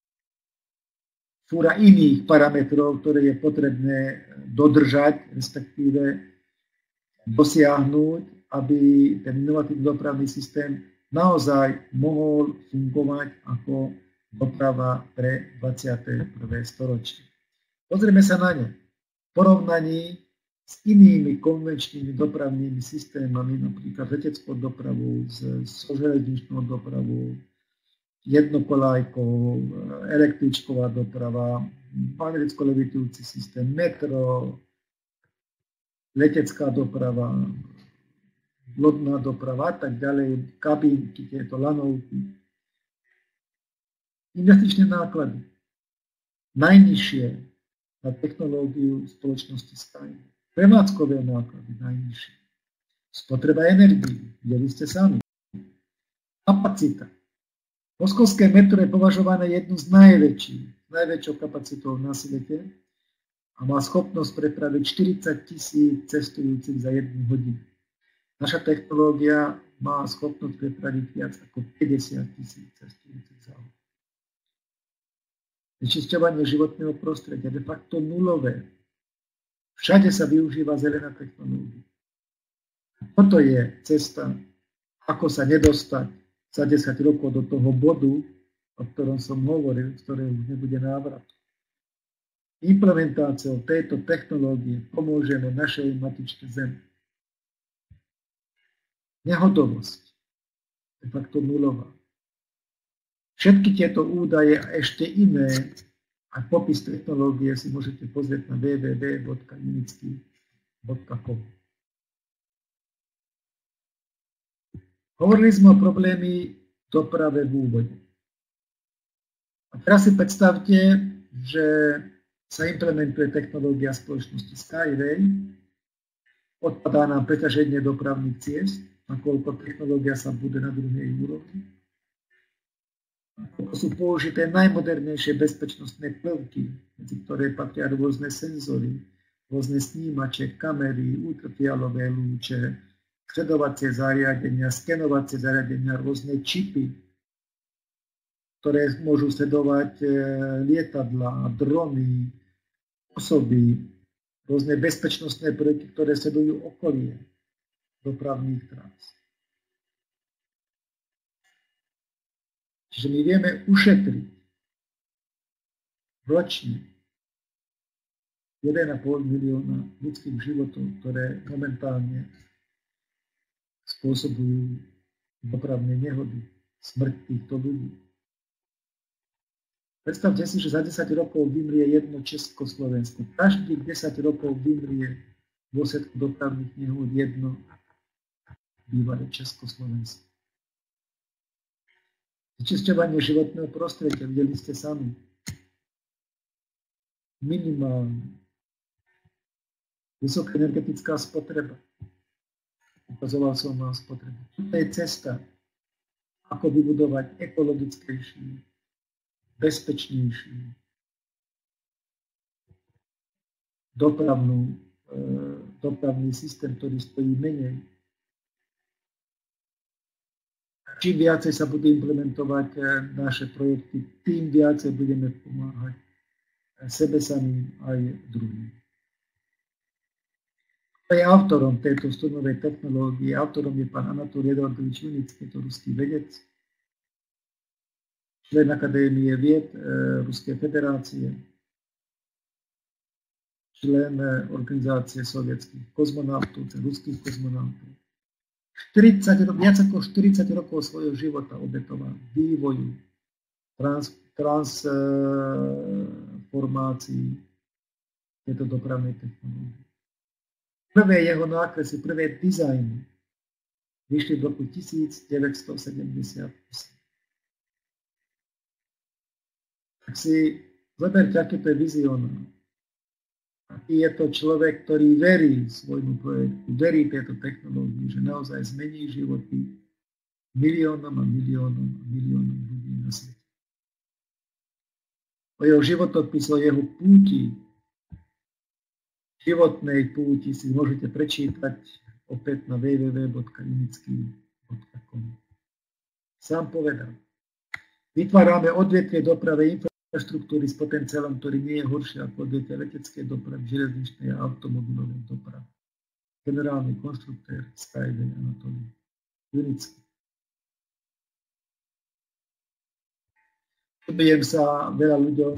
A: fúra iných parametrov, ktoré je potrebné dodržať, respektíve dosiahnuť, aby ten inovatívny dopravný systém naozaj mohol fungovať ako doprava pre dvadsiate prvé storočie. Pozrieme sa na ne. V porovnaní s inými konvenčnými dopravnými systémami, napríklad leteckou dopravou, so železničnou dopravou, jednokolajkou, električková doprava, magnetický levitujúci systém, metro, letecká doprava, lodná doprava a tak ďalej, kabínky, tieto lanovky. Investičné náklady. Najnižšie na technológiu spoločnosti Sky. Prevádzkové náklady najnižšie. Spotreba energií, videli ste sami. Kapacita. Moskovské metro je považované jednu z najväčších, najväčšou kapacitou na svete a má schopnosť prepraviť štyridsať tisíc cestujúcich za jednu hodinu. Naša technológia má schopnosť prepraviť viac ako päťdesiat tisíc cestujúcich za hodinu. Znečisťovanie životného prostredia de facto nulové. Všade sa využíva zelená technológia. Toto je cesta, ako sa nedostať za desať rokov do toho bodu, o ktorom som hovoril, z ktorého už nebude návratu. Implementáciou tejto technológie pomôžeme našej matičke Zemi. Nehodovosť de facto nulová. Všetky tieto údaje a ešte iné a popis technológie si môžete pozrieť na w w w bodka unický bodka com. Hovorili sme o problémy doprave v úvode. A teraz si predstavte, že sa implementuje technológia spoločnosti Skyway, odpadá nám preťaženie dopravných ciest, nakoľko technológia sa bude na druhej úrovni. Ako sú použité najmodernejšie bezpečnostné prvky, medzi ktoré patria rôzne senzory, rôzne snímače, kamery, ultrafialové lúče, sledovacie zariadenia, skenovacie zariadenia, rôzne čipy, ktoré môžu sledovať lietadlá, drony, osoby, rôzne bezpečnostné projekty, ktoré sledujú okolie dopravných trás. Čiže my vieme ušetriť ročne jeden a pol milióna ľudských životov, ktoré momentálne spôsobujú dopravné nehody, smrť týchto ľudí. Predstavte si, že za desať rokov vymrie jedno Československo. Každých desať rokov vymrie v dôsledku dopravných nehôd jedno bývalé Československo. Vyčisťovanie životného prostredia, videli ste sami. Minimálne. Vysoká energetická spotreba. Ukazoval som vám spotrebu. To je cesta, ako vybudovať ekologickejší, bezpečnejší dopravnú, e, dopravný systém, ktorý stojí menej. Čím viacej sa budú implementovať naše projekty, tým viacej budeme pomáhať sebe samým aj druhým. Kto je autorom tejto studnovej technológie? Autorom je pán Anatol Eduardovič Junický, je to ruský vedec, člen Akadémie vied e, Ruskej federácie, člen organizácie sovietských kozmonautov, ruských kozmonautov. štyridsať, viac ako štyridsať rokov svojho života obetoval vývoju, trans, transformácii tejto dopravnej technológie. Prvé jeho nákresy, prvé dizajny vyšli v roku devätnásťsedemdesiatosem. Tak si zoberte, aký to je vizionár. Aký je to človek, ktorý verí svojmu projektu, verí tejto technológii, že naozaj zmení životy miliónom a miliónom a miliónom ľudí na svete. O jeho životopis, o jeho púti, životnej púti si môžete prečítať opäť na w w w bodka junický bodka com. Sám povedal, vytvárame odvetvie dopravy infraštruktúry s potenciálom, ktorý nie je horšie ako odvetvie leteckej dopravy, železničnej a automobilovej dopravy. Generálny konštruktér Skyway Anatol Junický. Čudujem sa veľa ľuďom,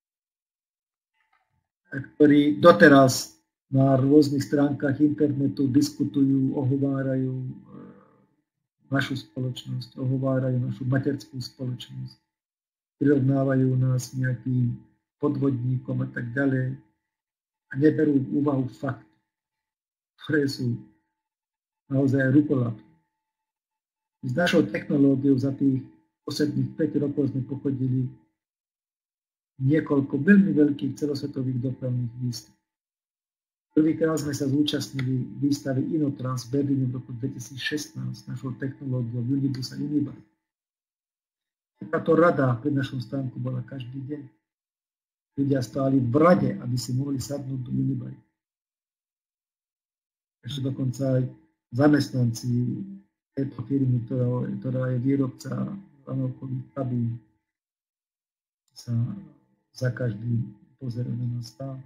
A: ktorí doteraz na rôznych stránkach internetu diskutujú, ohovárajú našu spoločnosť, ohovárajú našu materskú spoločnosť, prirovnávajú nás nejakým podvodníkom a tak ďalej a neberú v úvahu fakty, ktoré sú naozaj rukolapné. S našou technológiou za tých posledných päť rokov sme pochodili niekoľko veľmi veľkých celosvetových dopravných výstav. Prvýkrát sme sa zúčastnili výstavy Inotrans v Berlíne v roku dvetisícšestnásť našou technológiou Unibus a Unibike. Táto rada pri našom stánku bola každý deň. Ľudia stáli v rade, aby si mohli sadnúť do Unibike. Ešte dokonca aj zamestnanci tejto firmy, ktorá, ktorá je výrobca lanovkových kabín, sa za každým pozerajú na nás stánok.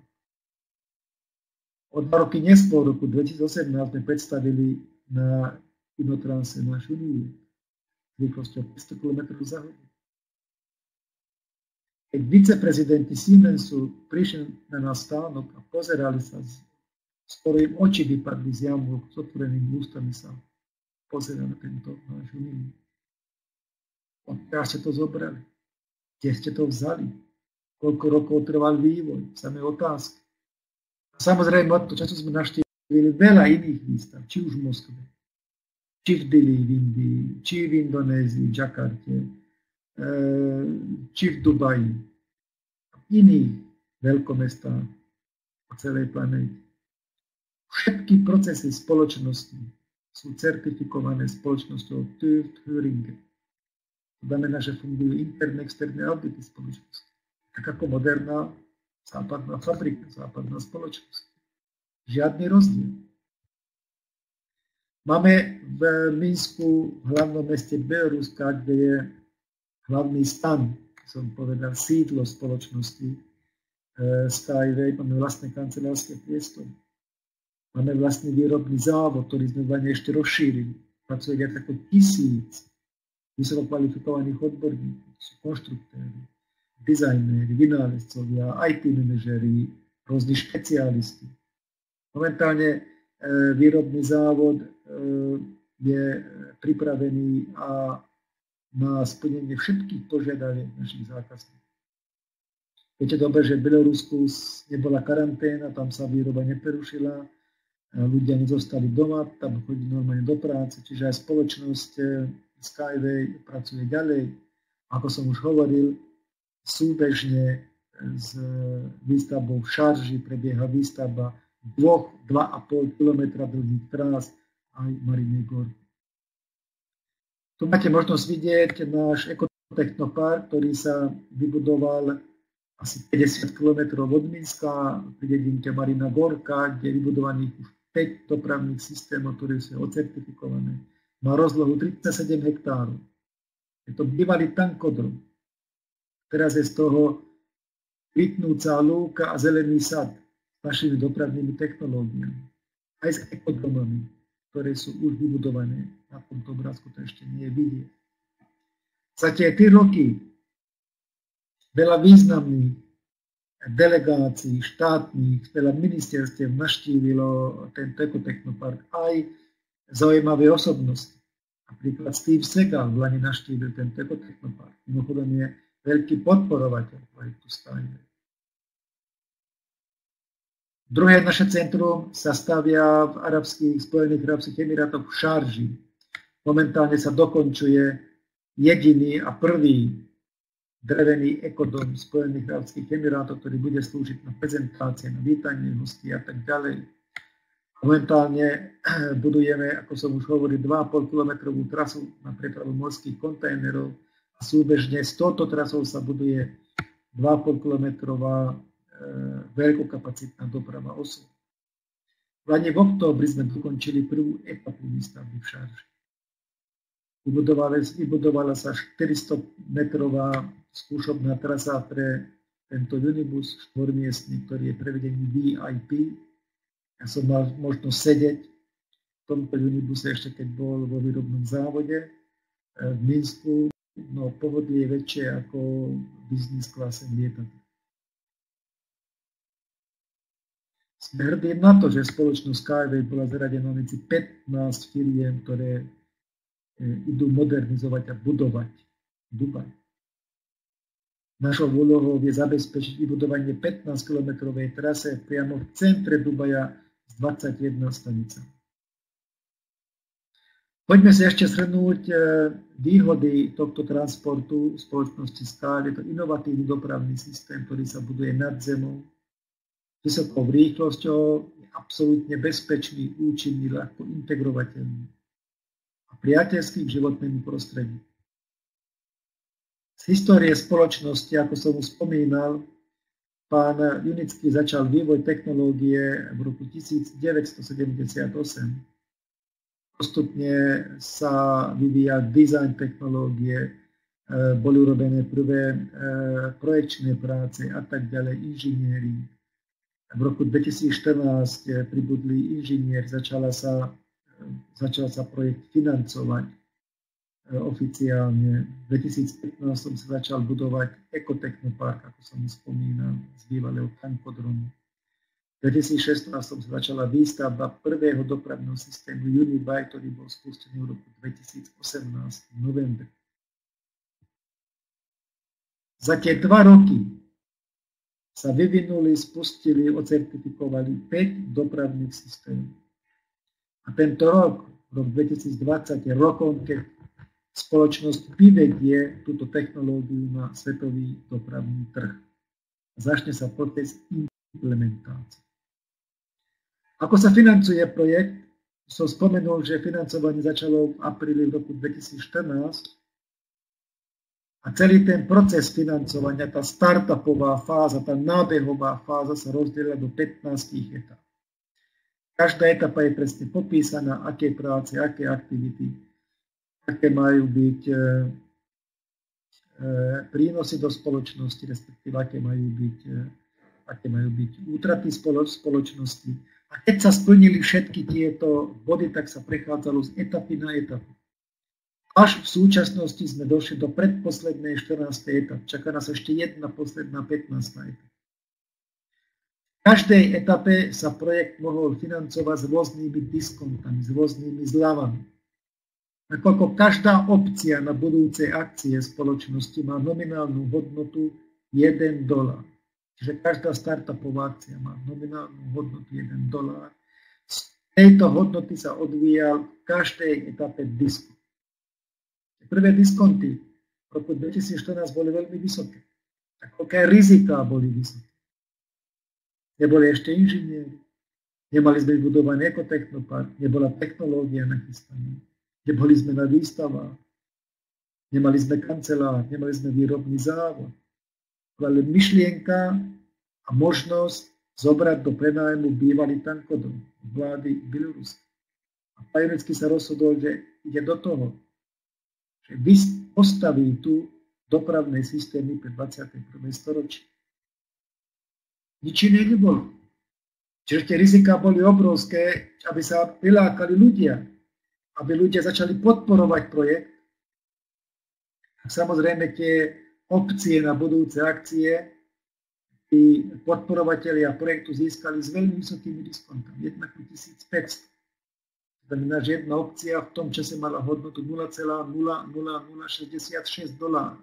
A: O dva roky neskôr, v roku dvetisícosemnásť, sme predstavili na Inotranse náš Unibike s rýchlosťou päťsto kilometrov za hodinu. Keď viceprezidenti Siemensu prišli na nás stánok a pozerali sa, skoro im oči vypadli z jamôk, s otvorenými ústami sa pozerali na tento náš Unibike. Odkiaľ ste to zobrali? Kde ste to vzali? Koľko rokov trval vývoj? Samé otázky. Samozrejme, od toho času sme navštívili veľa iných výstav, či už v Moskve, či v Dili v Indii, či v Indonézii, v Džakarte, či v Dubaji, v iných veľkomestách po celej planéte. Všetky procesy spoločnosti sú certifikované spoločnosťou T Ü V Thüringen. To znamená, že fungujú interné, externé audity spoločnosti. Tak ako moderná západná fabrika, západná spoločnosť. Žiadny rozdiel. Máme v Minsku, v hlavnom meste Bieloruska, kde je hlavný stan, som povedal, sídlo spoločnosti e, Skyway, máme vlastné kancelárske priestory. Máme vlastný výrobný závod, ktorý sme vlastne ešte rozšírili. Pracuje viac ako tisíc vysoko kvalifikovaných odborníkov, sú konštruktéri, dizajnéri, vynálezcovia, í té manažeri, rôzni špecialisti. Momentálne e, výrobný závod e, je pripravený a má splnenie všetkých požiadaviek našich zákazníkov. Viete dobre, že v Bielorusku nebola karanténa, tam sa výroba neprerušila, ľudia nezostali doma, tam chodí normálne do práce, čiže aj spoločnosť Skyway pracuje ďalej. Ako som už hovoril, súbežne s výstavbou v Šarži prebieha výstavba dvoch, dva a pol kilometra dlhých trás aj Marinej Gorky. Tu máte možnosť vidieť náš ekotechnopark, ktorý sa vybudoval asi päťdesiat kilometrov od Minska pri dedinke Marina Gorka, kde je vybudovaných už päť dopravných systémov, ktoré sú ocertifikované. Má rozlohu tridsaťsedem hektárov. Je to bývalý tankodrom. Teraz je z toho kvitnúca lúka a zelený sad s našimi dopravnými technológiami. Aj s ekodromami, ktoré sú už vybudované. Na tomto obrázku to ešte nie je vidieť. Za tie tri roky veľa významných delegácií štátnych, veľa ministerstiev navštívilo tento ekotechnopark, aj zaujímavé osobnosti. Napríklad Steve Segal v Lani navštívil tento ekotechnopark. Mimochodom je veľký podporovateľ projektu Skyway. Druhé naše centrum sa stavia v arabských, Spojených arabských emirátoch v Šarži. Momentálne sa dokončuje jediný a prvý drevený ekodom Spojených arabských emirátov, ktorý bude slúžiť na prezentácie, na vítanie hostí a tak ďalej. Momentálne budujeme, ako som už hovoril, dva a pol kilometrovú trasu na prepravu morských kontajnerov a súbežne s touto trasou sa buduje dva a pol kilometrová e, veľkokapacitná doprava osôb. Lani v októbri sme dokončili prvú etapu výstavby v Šarži. Vybudovala sa štyristometrová skúšobná trasa pre tento unibus štvormiestny, ktorý je prevedený V I P. Ja som mal možnosť sedieť v tomto unibuse ešte keď bol vo výrobnom závode v Minsku. No, pohodlie je väčšie ako business klase lietadla. Sme hrdí na to, že spoločnosť Skyway bola zaradená medzi pätnásť firiem, ktoré idú modernizovať a budovať Dubaj. Našou úlohou je zabezpečiť vybudovanie pätnásťkilometrovej trase priamo v centre Dubaja s dvadsaťjednou stanicami. Poďme si ešte shrnúť výhody tohto transportu spoločnosti Skyway. Je to inovatívny dopravný systém, ktorý sa buduje nad zemou, vysokou rýchlosťou, je absolútne bezpečný, účinný, ľahko integrovateľný a priateľský k životnému prostredí. Z histórie spoločnosti, ako som už spomínal, pán Junický začal vývoj technológie v roku devätnásťsedemdesiatosem. Postupne sa vyvíjal dizajn technológie, boli urobené prvé projekčné práce a tak ďalej, inžinieri. V roku dvetisícštrnásť pribudli inžinier, začala sa, začal sa projekt financovať oficiálne. V dvetisícpätnásť sa začal budovať ekotechnopark, ako som spomínal, z bývalého tankodromu. V dvetisícšestnásť sa začala výstavba prvého dopravného systému Unibuy, ktorý bol spustený v roku dvetisícosemnásť v novembri. Za tie dva roky sa vyvinuli, spustili, ocertifikovali päť dopravných systémov. A tento rok, rok dvetisícdvadsať, je rokom, keď spoločnosť vyvedie túto technológiu na svetový dopravný trh. Začne sa proces implementácie. Ako sa financuje projekt? Som spomenul, že financovanie začalo v apríli roku dvetisícštrnásť a celý ten proces financovania, tá startupová fáza, tá nábehová fáza sa rozdelila do pätnásť etap. Každá etapa je presne popísaná, aké práce, aké aktivity, aké majú byť e, e, prínosy do spoločnosti, respektíve aké majú byť, e, aké majú byť útraty spoločnosti. A keď sa splnili všetky tieto body, tak sa prechádzalo z etapy na etapu. Až v súčasnosti sme došli do predposlednej štrnástej etapy. Čaká nás ešte jedna posledná pätnásta etapa. V každej etape sa projekt mohol financovať s rôznymi diskontami, s rôznymi zľavami. Nakoľko každá opcia na budúcej akcie spoločnosti má nominálnu hodnotu jeden dolár. Čiže každá startupová akcia má nominálnu hodnotu jeden dolár. Z tejto hodnoty sa odvíjal v každej etape diskont. Prvé diskonty v roku dvetisícštrnásť boli veľmi vysoké. Tak aké riziká boli vysoké. Neboli ešte inžinieri, nemali sme vybudovaný ekotechnopark, nebola technológia nachystaná, neboli sme na výstavách, nemali sme kancelár, nemali sme výrobný závod. Ale myšlienka a možnosť zobrať do prenájmu bývalý tankodrom vlády Bieloruska. A Pajunický sa rozhodol, že ide do toho, že postaví tu dopravné systémy pre dvadsiate prvé storočie. Nič iné nebolo. Čiže tie riziká boli obrovské, aby sa prilákali ľudia, aby ľudia začali podporovať projekt. A samozrejme tie opcie na budúce akcie, tí podporovatelia projektu získali s veľmi vysokými diskontami, jeden ku tisícpäťsto. To znamená, že jedna opcia v tom čase mala hodnotu nula celá nula nula nula šesťdesiatšesť dolárov.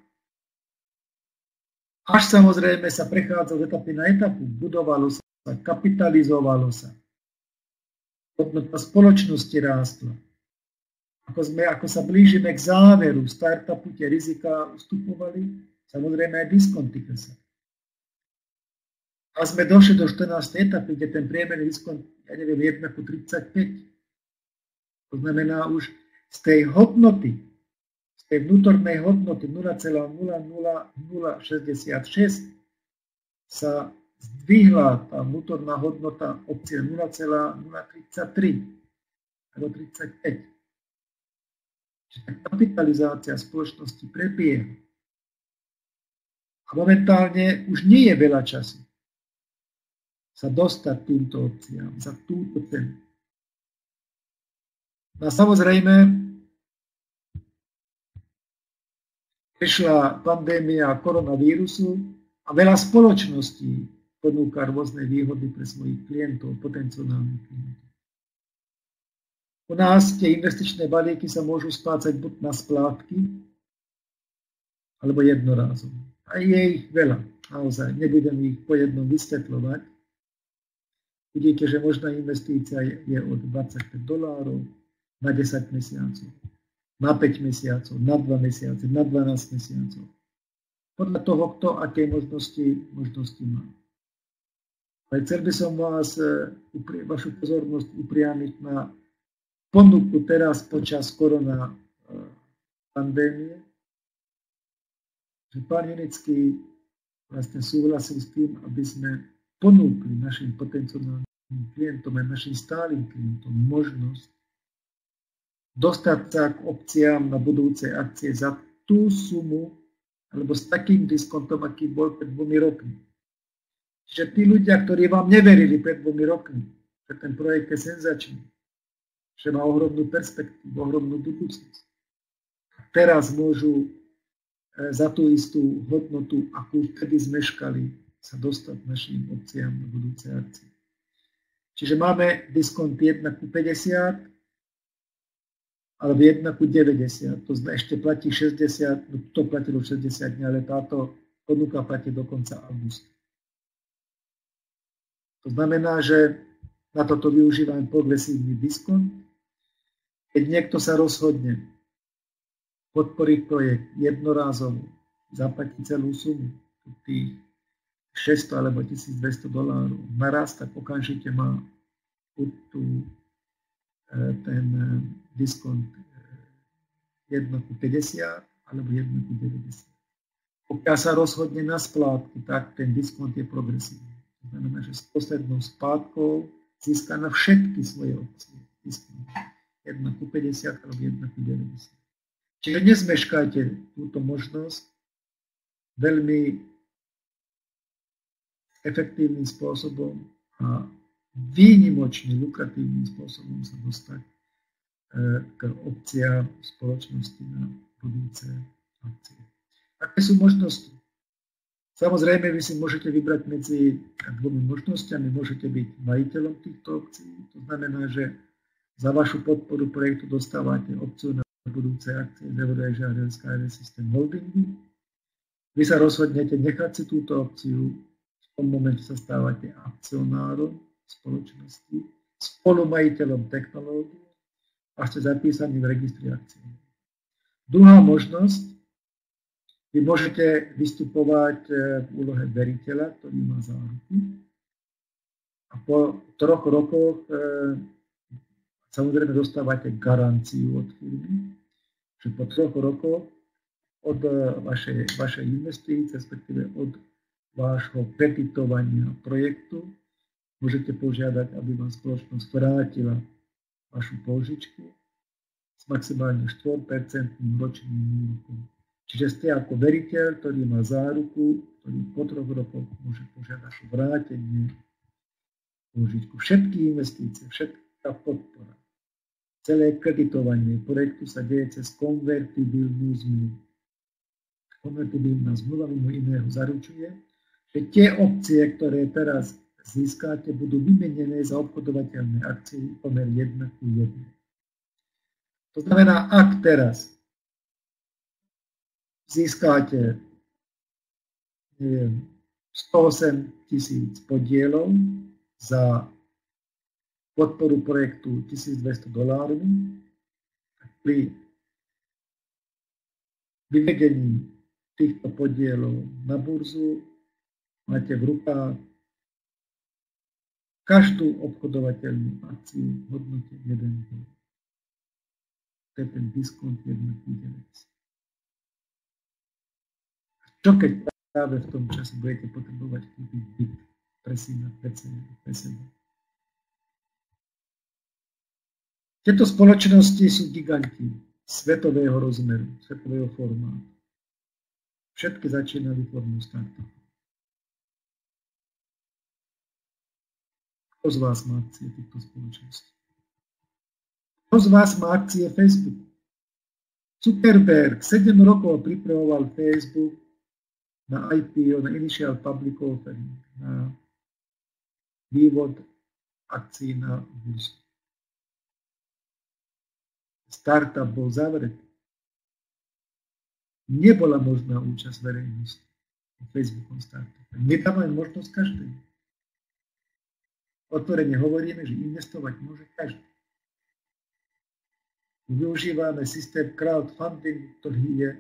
A: Až samozrejme sa prechádzalo z etapy na etapu, budovalo sa, kapitalizovalo sa. Hodnota spoločnosti rástla. Ako, sme, ako sa blížime k záveru startupu, tie riziká ustupovali, samozrejme aj diskonty klesali. A sme došli do štrnástej etapy, kde ten priemerný diskont, ja neviem, jeden ku tridsaťpäť. To znamená už z tej hodnoty, z tej vnútornej hodnoty nula celá nula nula nula šesťdesiatšesť sa zdvihla tá vnútorná hodnota opcie nula celá nula tridsaťtri alebo tridsaťpäť. Čiže tá kapitalizácia spoločnosti prebieha. A momentálne už nie je veľa času sa dostať týmto opciám za túto cenu. No a samozrejme, prišla pandémia koronavírusu a veľa spoločností ponúka rôzne výhody pre svojich klientov, potenciálnych klientov. U nás tie investičné balíky sa môžu splácať buď na splátky, alebo jednorázom. A je ich veľa, naozaj. Nebudem ich po jednom vysvetľovať. Vidíte, že možná investícia je od dvadsaťpäť dolárov na desať mesiacov, na päť mesiacov, na dva mesiace, na dvanásť mesiacov. Podľa toho, kto aké možnosti, možnosti má. Ale chcel by som vás, vašu pozornosť upriamiť na ponuku teraz počas korona pandémie, že pán Junický vlastne súhlasil s tým, aby sme ponúkli našim potenciálnym klientom a našim stálym klientom možnosť dostať sa k opciám na budúce akcie za tú sumu alebo s takým diskontom, aký bol pred dvomi rokmi. Čiže tí ľudia, ktorí vám neverili pred dvomi rokmi, že ten projekt je senzačný, že má ohromnú perspektívu, ohromnú budúcnosť, teraz môžu za tú istú hodnotu, akú vtedy zmeškali, sa dostať našim opciám na budúce akcie. Čiže máme diskont jeden ku päťdesiat alebo jeden ku deväťdesiat. To znamená, ešte platí šesťdesiat, no to platilo šesťdesiat dní, ale táto ponuka platí do konca augusta. To znamená, že na toto využívame progresívny diskont. Keď niekto sa rozhodne podporiť projekt jednorázovo, zaplatí celú sumu, tých šesťsto alebo tisícdvesto dolárov naraz, tak okamžite má tu ten diskont jeden ku päťdesiat alebo jeden ku deväťdesiat. Pokiaľ sa rozhodne na splátky, tak ten diskont je progresívny. To znamená, že s poslednou splátkou získa na všetky svoje opcie diskont jeden ku päťdesiat alebo jeden ku deväťdesiat. Čiže nezmeškajte túto možnosť veľmi efektívnym spôsobom a výnimočne lukratívnym spôsobom sa dostať k opciám spoločnosti na budúce akcie. Aké sú možnosti? Samozrejme, vy si môžete vybrať medzi dvomi možnosťami. Môžete byť majiteľom týchto opcií. To znamená, že za vašu podporu projektu dostávate opciu na budúce akcie z Euroasia Rail Skyway System Holdingu. Vy sa rozhodnete nechať si túto opciu tom momente sa stávate akcionárom spoločnosti, spolumajiteľom technológie a ste zapísaní v registri akcií. Druhá možnosť, vy môžete vystupovať v úlohe veriteľa, ktorý má záruky. A po troch rokoch samozrejme dostávate garanciu od firmy, že po troch rokoch od vašej, vašej investície, respektíve od vášho kreditovania projektu, môžete požiadať, aby vám spoločnosť vrátila vašu pôžičku s maximálne štyri percentá ročným úrokom. Čiže ste ako veriteľ, ktorý má záruku, ktorý po troch rokoch môže požiadať o vrátenie pôžičku. Všetky investície, všetká podpora, celé kreditovanie projektu sa deje cez konvertibilnú zmluvu. Konvertibilná zmluva mimo iného zaručuje, že tie opcie, ktoré teraz získate, budú vymenené za obchodovateľné akcie pomer jeden ku jednému. To znamená, ak teraz získate neviem, sto osem tisíc podielov za podporu projektu tisícdvesto dolárov, pri vyvedení týchto podielov na burzu máte v rukách každú obchodovateľnú akciu v hodnote jeden dolár. To je ten diskont jeden ku deväť. Čo keď práve v tom čase budete potrebovať kúpiť byt pre syna, pre seba? Tieto spoločnosti sú giganti svetového rozmeru, svetového formátu. Všetky začínali formou startupu. Kto z vás má akcie týchto spoločností? Kto z vás má akcie Facebooku? Zuckerberg sedem rokov pripravoval Facebook na í pé ó, na Initial Public Offering, na vývod akcií na burzu. Startup bol zavretý. Nebola možná účasť verejnosti v Facebookom startupe. Nedávajú možnosť každej. Otvorene hovoríme, že investovať môže každý. Využívame systém crowdfunding, ktorý je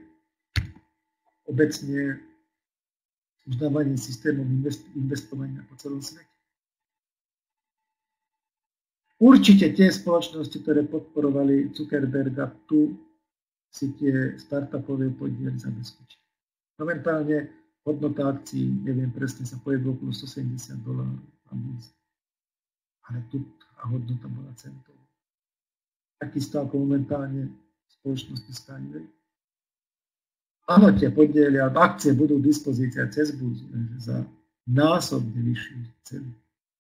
A: obecne uznávaním systémom investovania po celom svete. Určite tie spoločnosti, ktoré podporovali Zuckerberga, tu si tie startupové podiely zabezpečili. Momentálne hodnota akcií, neviem presne, sa pohybuje okolo stosedemdesiat dolárov na burze. Ale tu a hodnota bola centová. Takisto ako momentálne spoločnosti Skyway. Áno, tie podiely a akcie budú v dispozícii cez burzu, za násobne vyššiu cenu.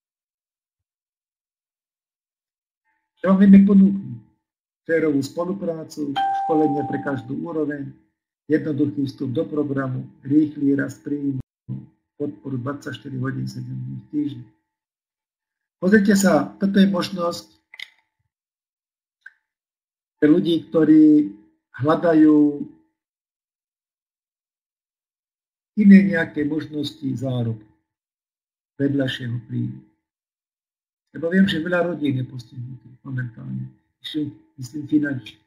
A: Čo vám vieme ponúknuť? Férovú spoluprácu, školenie pre každú úroveň, jednoduchý vstup do programu, rýchly rast príjmu, podporu dvadsaťštyri hodín, sedem dní v týždni. Pozrite sa, toto je možnosť pre ľudí, ktorí hľadajú iné nejaké možnosti zárobku, vedľajšieho príjmu. Lebo viem, že veľa rodín je postihnutých momentálne, myslím finančne.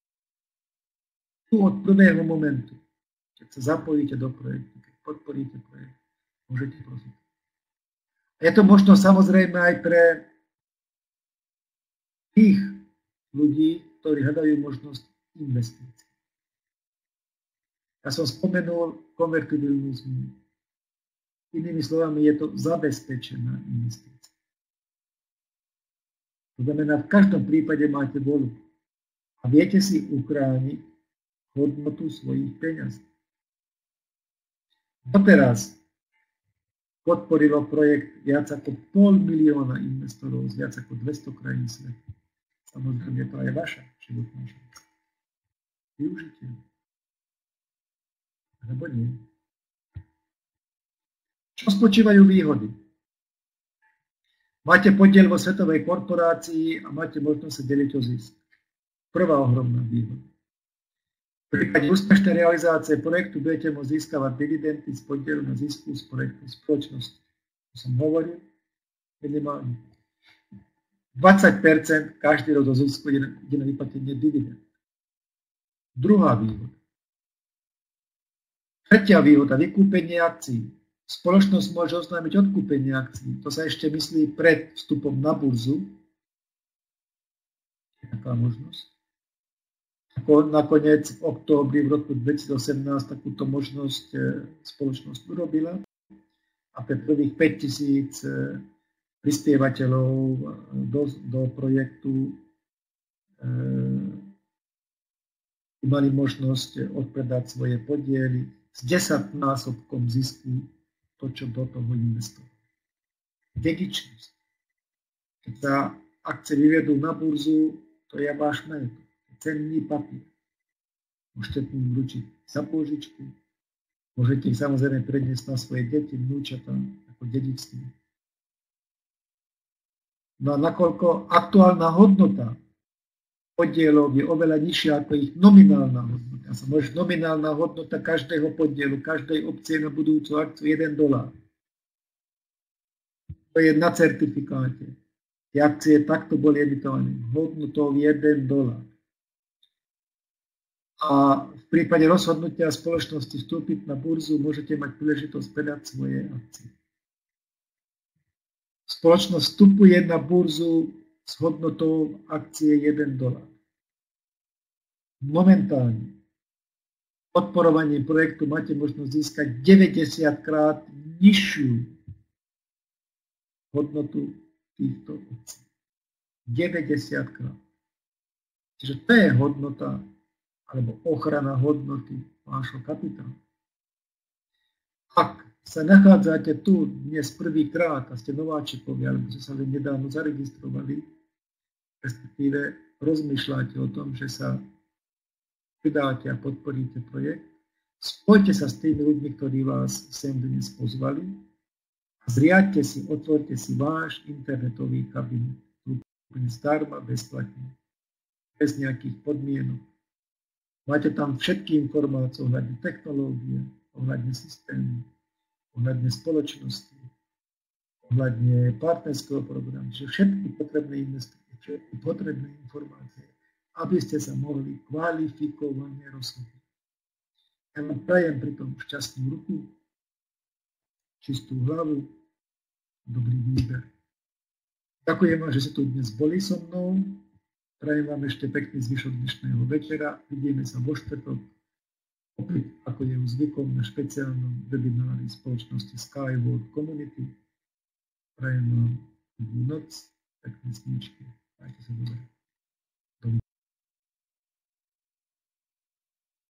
A: Tu od prvého momentu, keď sa zapojíte do projektu, keď podporíte projekt, môžete profitovať. Je to možno samozrejme aj pre tých ľudí, ktorí hľadajú možnosť investícií. Ja som spomenul konvertibilnú zmluvu. Inými slovami, je to zabezpečená investícia. To znamená, v každom prípade máte voľbu a viete si uchrániť hodnotu svojich peňazí. Doteraz podporilo projekt viac ako pol milióna investorov z viac ako dvesto krajín sveta. Samozrejme, je to aj vaša životná šanca. Využite. Alebo nie. Čo spočívajú výhody? Máte podiel vo svetovej korporácii a máte možnosť sa deliť o zisk. Prvá ohromná výhoda. V prípade úspešnej realizácie projektu budete môcť získavať dividendy z podielu na zisku z projektu spoločnosti. som hovoril, minimálne dvadsať percent každý rok do zisku ide na vyplatenie dividend. Druhá výhoda. Tretia výhoda, vykúpenie akcií. Spoločnosť môže oznámiť odkúpenie akcií. To sa ešte myslí pred vstupom na burzu. Je taká možnosť. Nakoniec v októbri v roku dvetisícosemnásť takúto možnosť spoločnosť urobila a pre prvých päťtisíc prispievateľov do, do projektu e, mali možnosť odpredať svoje podiely s desaťnásobkom zisku to, čo do toho investovali. Dedičnosť. Keď sa akcie vyvedú na burzu, to je váš majetok. Cenný papier. Môžete tým vručiť za pôžičku. Môžete ich samozrejme predniesť na svoje deti, vnúčatá, ako dedičstvo. No a nakoľko aktuálna hodnota podielov je oveľa nižšia ako ich nominálna hodnota. Môže nominálna hodnota každého podielu, každej opcie na budúcu akciu jeden dolár. To je na certifikáte. Tie akcie takto boli emitované. Hodnotou jeden dolár. A v prípade rozhodnutia spoločnosti vstúpiť na burzu môžete mať príležitosť predať svoje akcie. Spoločnosť vstupuje na burzu s hodnotou akcie jeden dolár. Momentálne podporovaním projektu máte možnosť získať deväťdesiatkrát nižšiu hodnotu týchto akcií. deväťdesiatkrát. Čiže to je hodnota alebo ochrana hodnoty vášho kapitálu. Ak sa nachádzate tu dnes prvýkrát a ste nováčikovia, alebo ste sa len nedávno zaregistrovali, respektíve rozmýšľate o tom, že sa pridáte a podporíte projekt, spojte sa s tými ľuďmi, ktorí vás sem dnes pozvali a zriadte si, otvorte si váš internetový kabinet. Úplne zdarma, bezplatne, bez nejakých podmienok. Máte tam všetky informácie ohľadne technológie, ohľadne systému, ohľadne spoločnosti, ohľadne partnerského programu, čiže všetky potrebné investície, všetky potrebné informácie, aby ste sa mohli kvalifikovane rozhodnúť. Ja vám prajem pri tom šťastnú ruku, čistú hlavu, dobrý výber. Ďakujem vám, že ste tu dnes boli so mnou. Prajem vám ešte pekný zvyšok dnešného večera. Vidíme sa vo štvrtok, opäť ako je už zvykom na špeciálnom webinári spoločnosti Skyward Community. Prajem vám dobrú noc, pekné sníčky. Majte sa dobre.